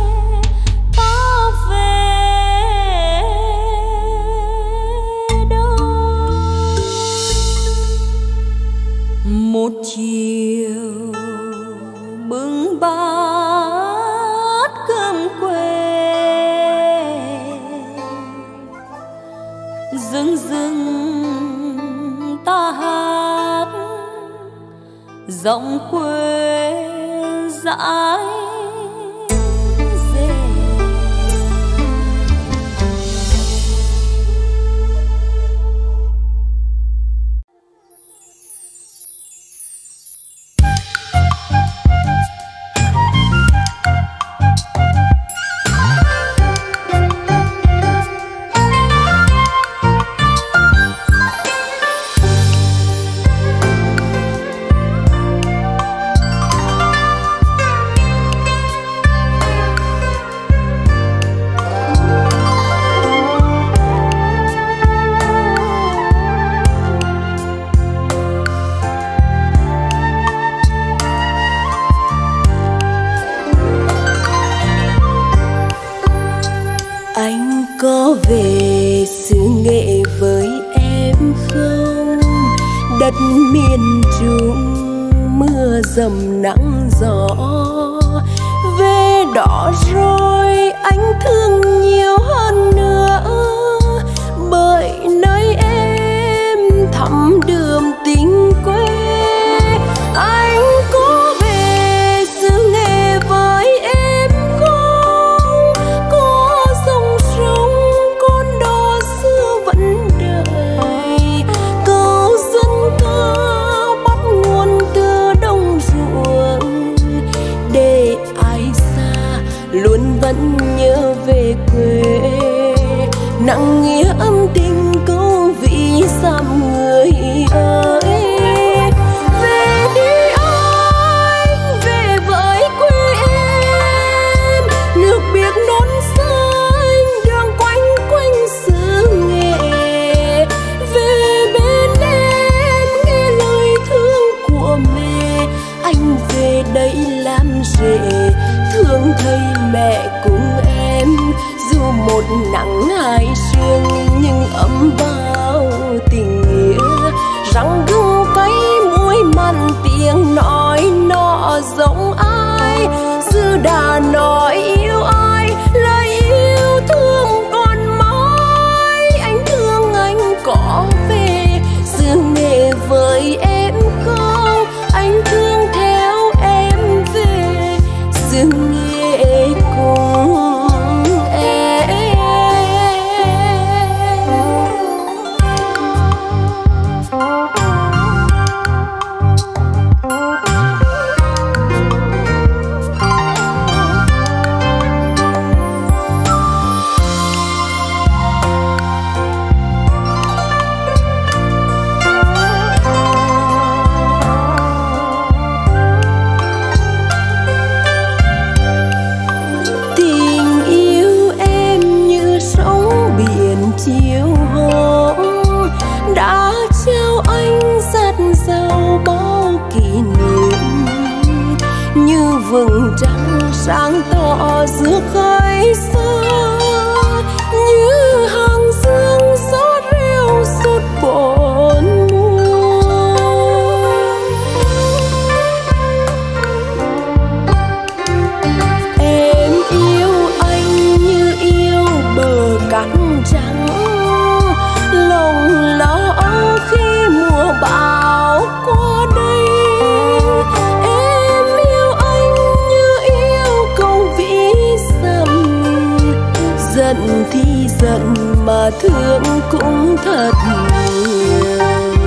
đâu. Một chiều bưng bát cơm quê, dưng dưng ta hát giọng quê dãi dề. Anh có về xứ Nghệ với em không? Đất miền Trung mưa dầm nắng gió, về đó rồi anh thương nhiều hơn nữa, bởi nơi em thắm đượm tình quê. Anh có về xứ Nghệ với em không? Có dòng sông con đò xưa vẫn đời, câu dân ca bắt nguồn từ đồng ruộng, để ai xa luôn vẫn nhớ về quê. vầng trăng sáng tỏ giữa khói xa, như hàng dương gió reo suốt bốn mùa. Em yêu anh như yêu bờ cát trắng, lòng lo âu khi mùa bão qua đây. Em yêu anh như yêu câu vĩ dặm, giận thì giận mà thương cũng thật nhiều.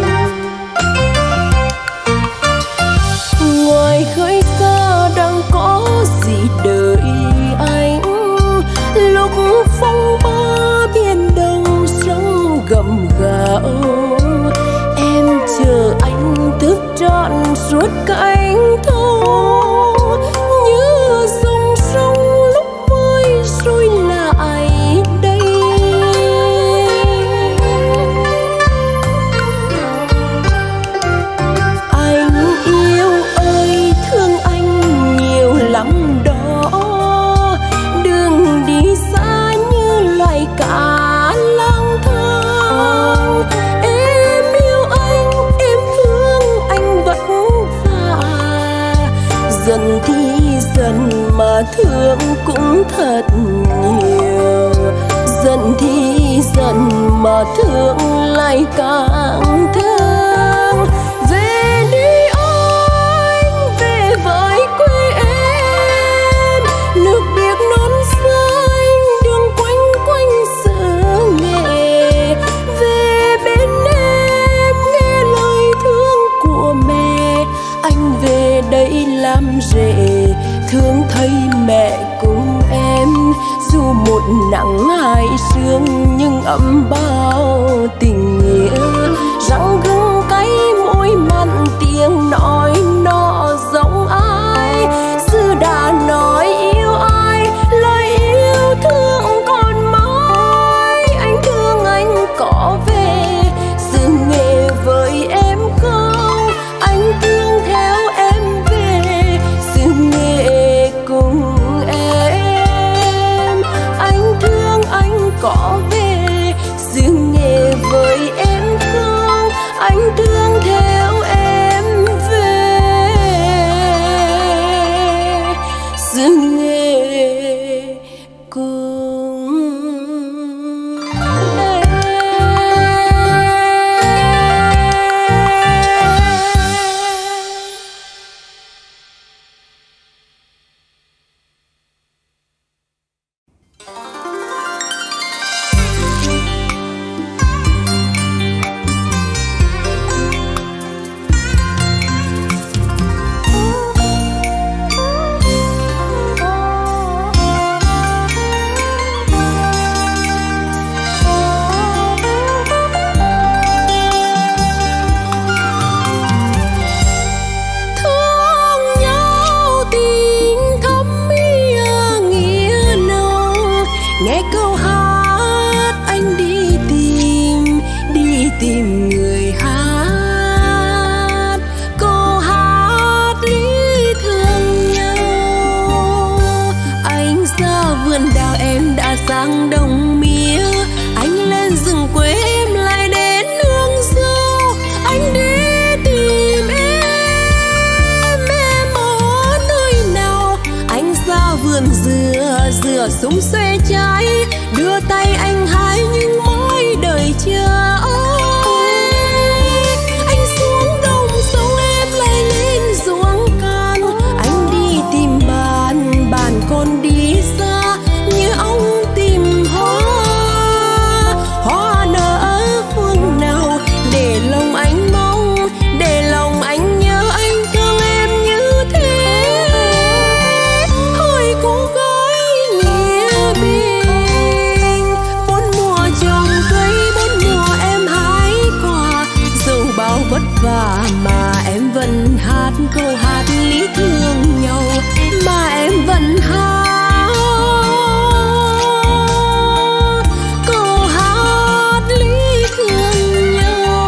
Ngoài khơi xa đang có gì đợi anh, lúc phong ba biển đông sóng gầm gào. Em chờ anh thức trọn suốt cánh thâu, như dòng sông lúc vơi trôi lại đây. Anh yêu ơi, thương anh nhiều lắm đó, đừng đi xa như loài cá lang thang. Em yêu anh, em thương anh vất vả, dần thì dần mà thương cũng thật nhiều, dần thì dần mà thương lại càng thương. Về đi anh, về với quê em, nước biếc non xanh đường quanh quanh xứ nghệ. Về bên em nghe lời thương của mẹ, anh về đây làm rể thương thấy mẹ cùng em. Dù một nắng hai sương nhưng ấm bao tình nghĩa, răng gừng cay môi mặn tiếng nói nó giống ai. Xưa đã nói yêu ai, lời yêu thương còn mãi. Anh thương anh có về sự nghề với em không? Anh thương theo em về sự nghề cùng em. Anh thương anh có về sự nghề với em không? Anh thương theo em về sự nghề cùng em. Thương nhau tình thắm nghĩa nghĩa nồng, nghe câu hát anh đi tìm người hát. Câu hát lý thương nhau. Anh ra vườn đào em đã sang đồng mía, anh lên rừng quê em lại đến nương dâu. Anh đi tìm em ở nơi nào? Anh ra vườn dừa súng xoe trái, đưa tay anh hái những mối đời chờ. Anh xuống đồng sâu em lại lên ruộng can. Anh đi tìm bạn còn đi xa, như ông tìm hoa nở phương nào. Để lòng anh mong, để lòng anh nhớ, anh thương em như thế. Thôi cô gái nghĩa bình, bốn mùa trồng cây, bốn mùa em hái quả. Dẫu bao vất vả mà em vẫn hát câu hát lý thương nhau, mà em vẫn hát câu hát lý thương nhau.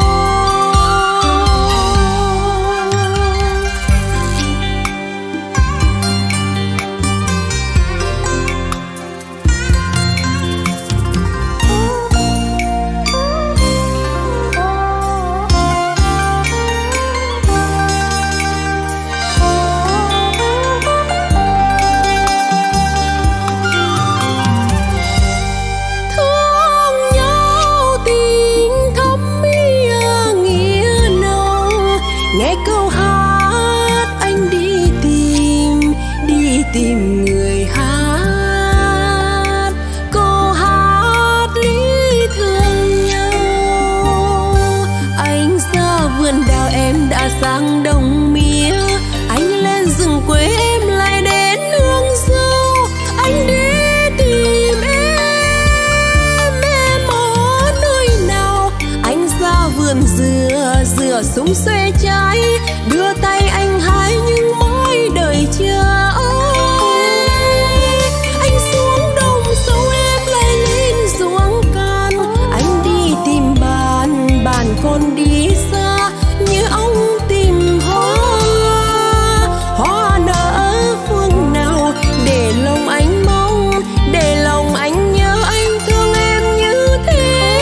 đã sang đồng mía, anh lên rừng quê em lại đến nương dâu. Anh đi tìm em ở nơi nào? Anh ra vườn dừa, dừa súng xuê trái, đưa tay anh hái những mái đời chờ. Anh xuống đồng sâu em lại lên ruộng can, anh đi tìm bạn, bạn còn đi xa như ông tìm hoa. Hoa nở phương nào để lòng anh mong, để lòng anh nhớ anh thương em như thế.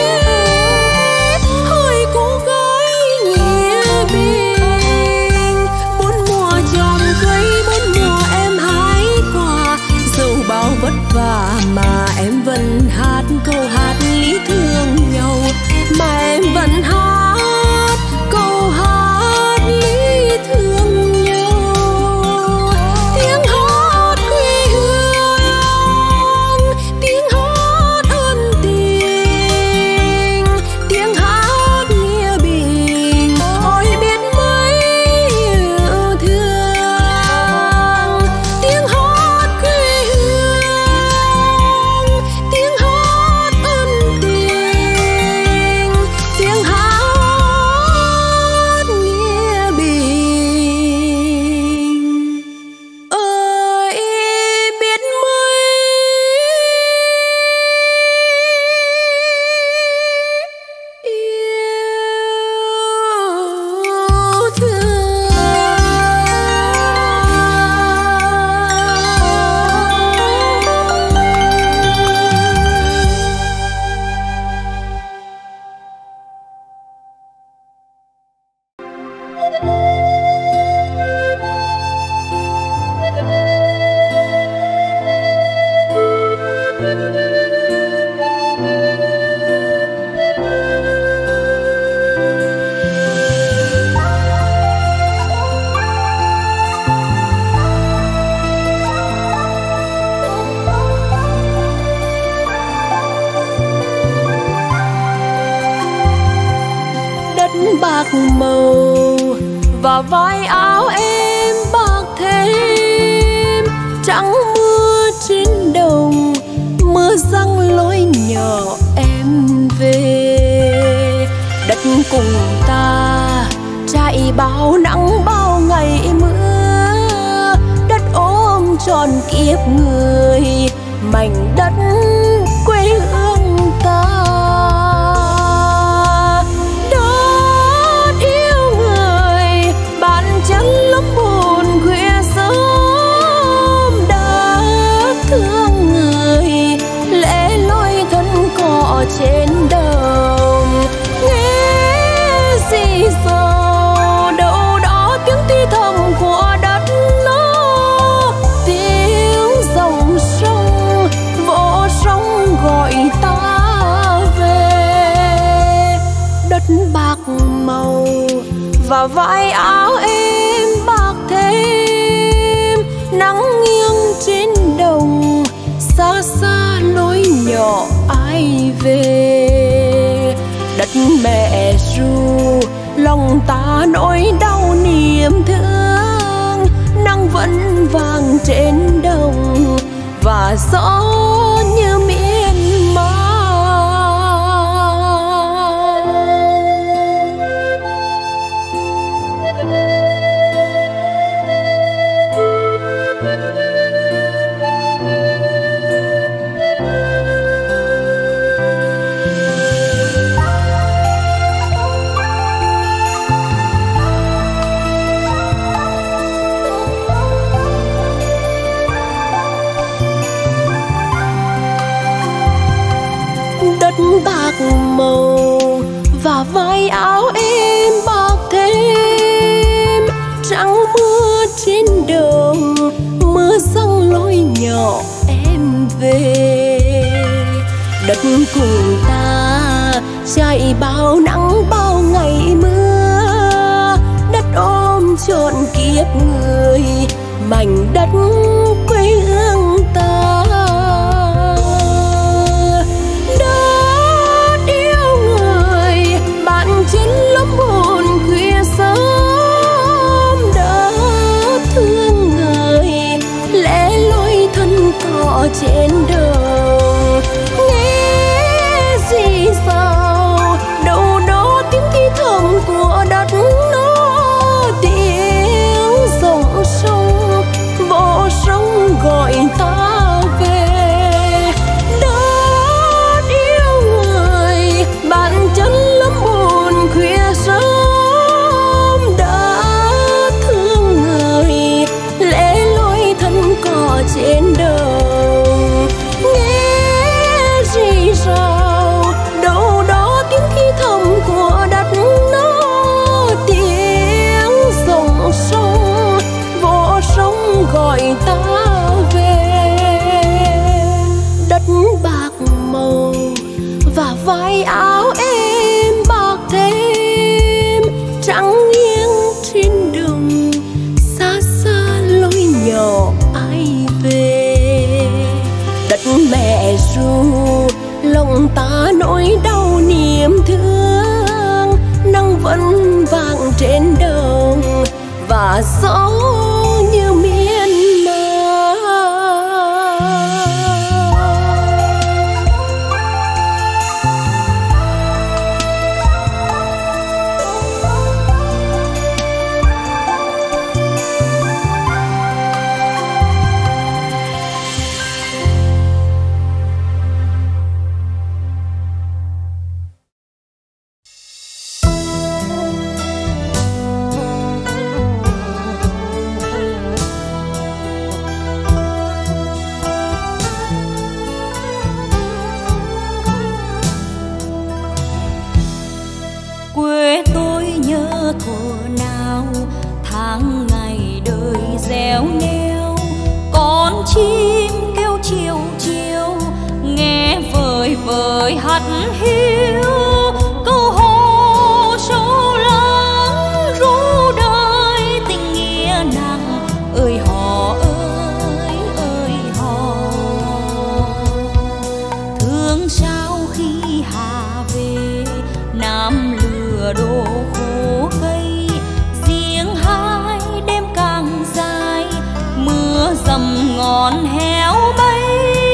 Hỡi cô gái nghĩa bình, bốn mùa tròn cây, bốn mùa em hái quả, dẫu bao vất vả mà em vẫn hát câu hát lý thương nhau, mà em vẫn hát câu hát lý thương nhau. Tiếng hát quê hương, tiếng hát ân tình, tiếng hát nghĩa bình, ôi biết mấy yêu thương. Tiếng hát quê hương, tiếng hát ân tình, tiếng hát nghĩa bình, ơi biết mấy yêu thương. Đất bạc màu và vai áo em bạc thêm, trắng mưa trên đồng, mưa giăng lối nhỏ em về. Đất cùng ta trải bao nắng bao ngày mưa, đất ôm tròn kiếp người, mảnh đất quê hương ta. Đất yêu người, bàn chân lấp buồn khuya sớm, đất thương người, lẽ loi thân cỏ trên đồng. Nghe gì giờ đâu đó tiếng thi thầm của đất nó, tiếng dòng sông vỗ sóng gọi ta về. Đất bạc màu và vai áo em bạc thêm, nắng nghiêng trên đồng, xa xa lối nhỏ ai về. Đất mẹ ru lòng ta nỗi đau niềm thương, nắng vẫn vàng trên đồng và gió như miên man. Đất bạc màu và vai áo em bạc thêm, trắng mưa trên đồng, mưa giăng lối nhỏ em về. Đất cùng ta trải bao nắng bao ngày mưa, đất ôm trọn kiếp người, mảnh đất quê hương ta. Đất yêu người, bạn trên lắm buồn khuya sớm, vẫn vang trên đồng và gió như miên hắt hiu câu hò sâu lắng ru đời tình nghĩa nặng ơi hò ơi hò thương sao khi hà về nam lửa đổ khô cây riêng hai đêm càng dài mưa dầm ngọn héo bay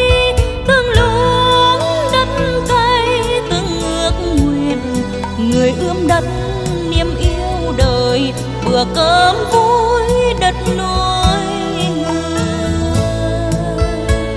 người ươm đất niềm yêu đời bữa cơm vui đất nuôi người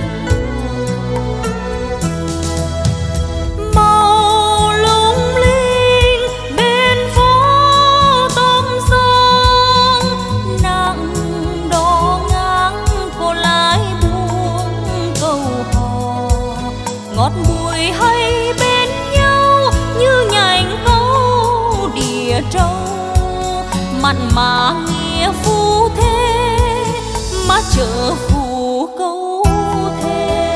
màu lung linh bên phố tôm giang nặng đò ngang cô lái buông câu hò ngọt bùi hay bên nhau như nhành trâu mặn mà nghĩa phu thế má chợ phù câu thế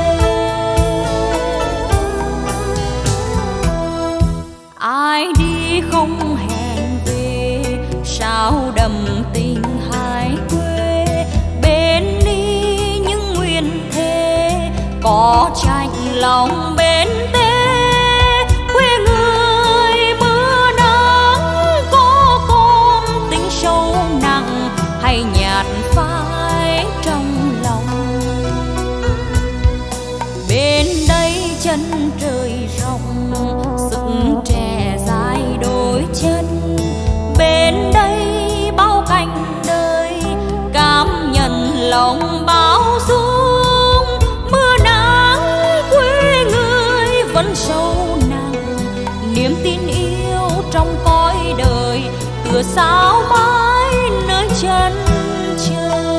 ai đi không hẹn về sao đậm tình hai quê bên đi những nguyên thế có tranh lòng bên tê quê người mưa nắng có con tình sâu nặng hay nhạt phai trong lòng bên đây chân trời rộng sức trẻ dài đôi chân bên đây bao cảnh đời cảm nhận lòng bao dung mưa nắng quê người vẫn sâu nặng niềm tin yêu trong cõi đời tựa sao mãi nơi chân trời.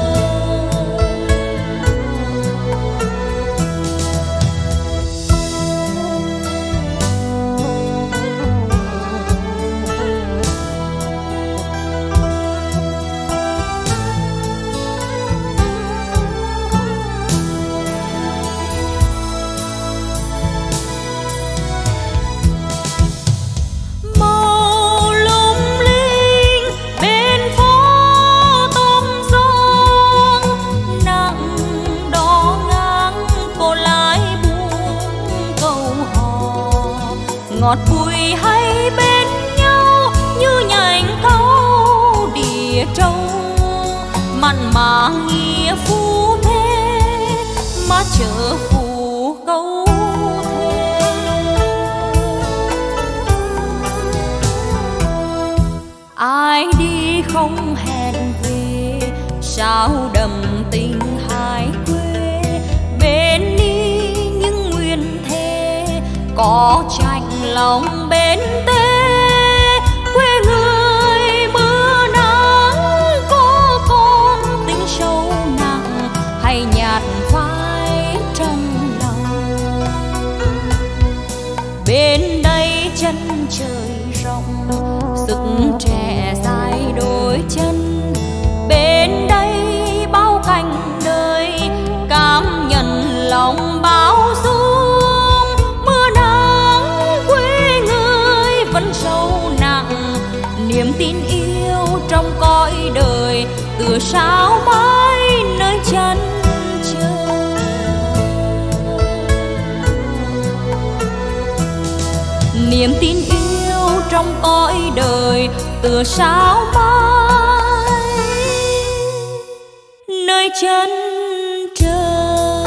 Ngọt bùi hay bên nhau như nhành câu đìa trâu mặn mà nghĩa phu thế má chợ phù câu thế ai đi không hẹn về sao đậm tình hai quê bên đi những nguyên thế có tranh lòng bên tê quê người mưa nắng có con tình sâu nặng hay nhạt phai trong lòng bên đây chân trời rộng sức trẻ dài đôi chân bên đây bao cảnh đời cảm nhận lòng bao dung vẫn sâu nặng niềm tin yêu trong cõi đời tựa sao mãi nơi chân trời. Niềm tin yêu trong cõi đời tựa sao mai nơi chân trời.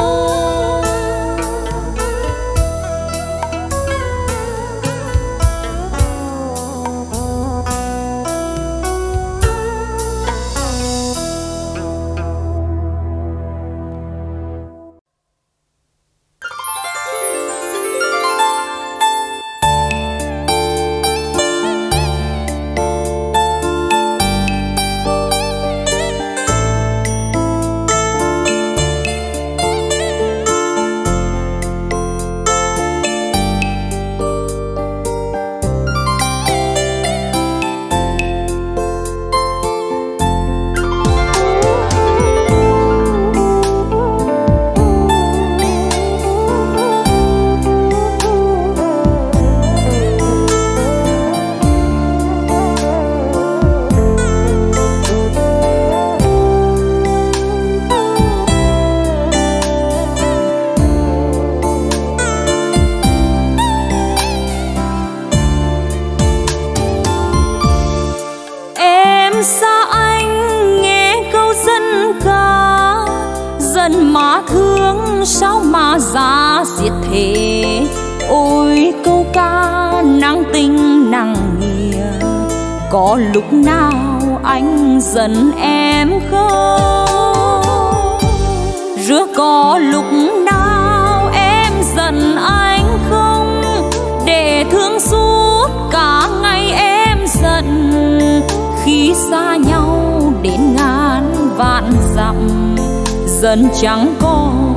Mà thương sao mà giá diệt thế, ôi câu ca nặng tình nặng nghĩa. Có lúc nào anh giận em không? Rứa có lúc nào em giận anh không? Để thương suốt cả ngày em giận, khi xa nhau đến ngàn vạn dặm dần chẳng còn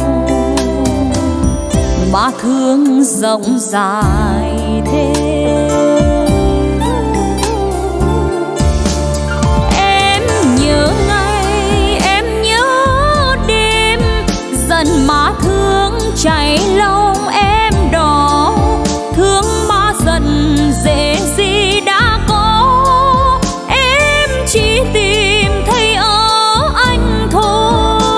mà thương rộng dài thế. Em nhớ ngày, em nhớ đêm, dần mà thương chảy lòng em đỏ. Thương mà giận dễ gì đã có, em chỉ tìm thấy ở anh thôi.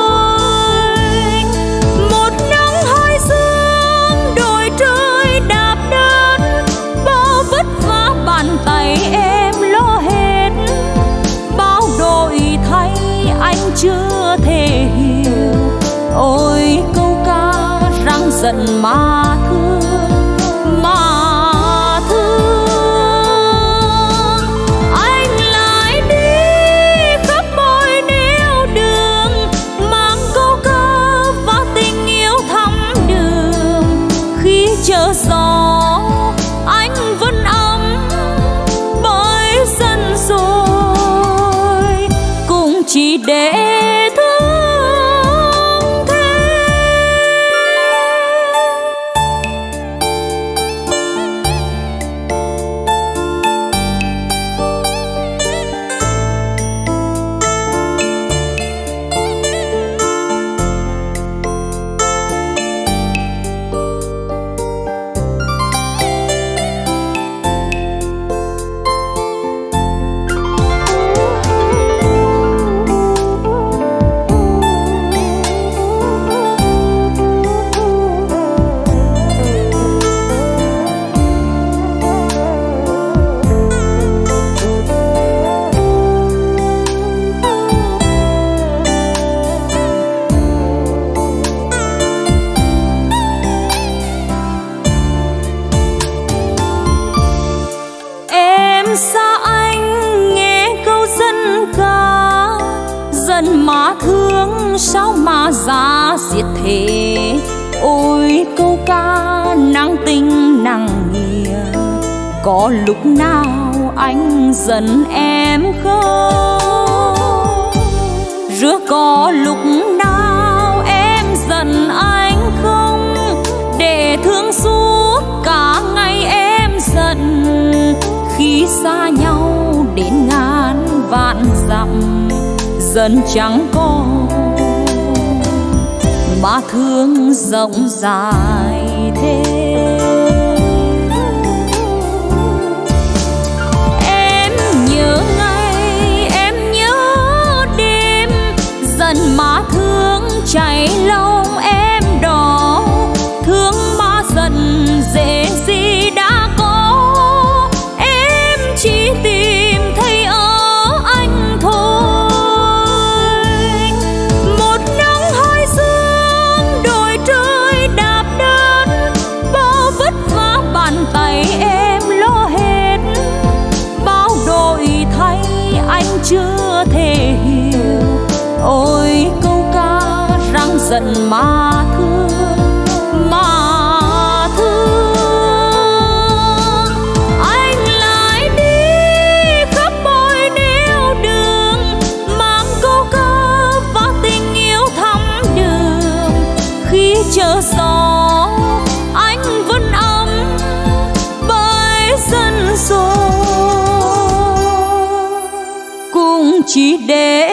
Tay em lo hết bao đổi thay anh chưa thể hiểu. Ôi câu ca răng giận mà thương, mà thương. Anh lại đi khắp mọi nẻo đường, mang câu ca và tình yêu thắm đường. Khi chờ gió anh vẫn ấm sân rồi, cũng chỉ để thương thế. Mà thương sao mà giá diệt thế, ôi câu ca nặng tình nặng nghĩa. Có lúc nào anh giận em không? Rứa có lúc nào em giận anh không? Để thương suốt cả ngày em giận, khi xa nhau đến ngàn vạn dặm dần chẳng còn mà thương rộng dài thế. Em nhớ ngày, em nhớ đêm, dần mà thương chảy lòng em đỏ. Thương mà giận dễ gì đã có, em chỉ tìm thấy ở anh thôi. Một nắng hai sương đồi trời đạp đất, bao vất vả bàn tay em lo hết, bao đổi thay anh chưa thể hiểu. Ôi câu ca răng giận mà thương, mà thương. Anh lại đi khắp mọi nẻo đường, mang câu ca và tình yêu thắm đường. Khi chờ gió anh vẫn ấm bởi sân sô, cũng chỉ để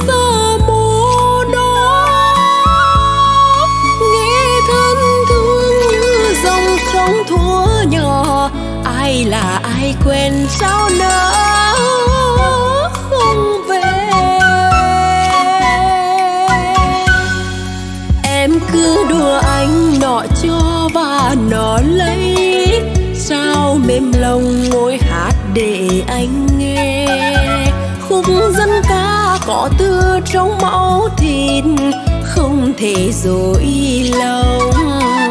thương quen sao nỡ không về. Em cứ đùa anh nọ cho và nọ lấy, sao mềm lòng ngồi hát để anh nghe. Khúc dân ca có từ trong máu thịt, không thể dối lòng.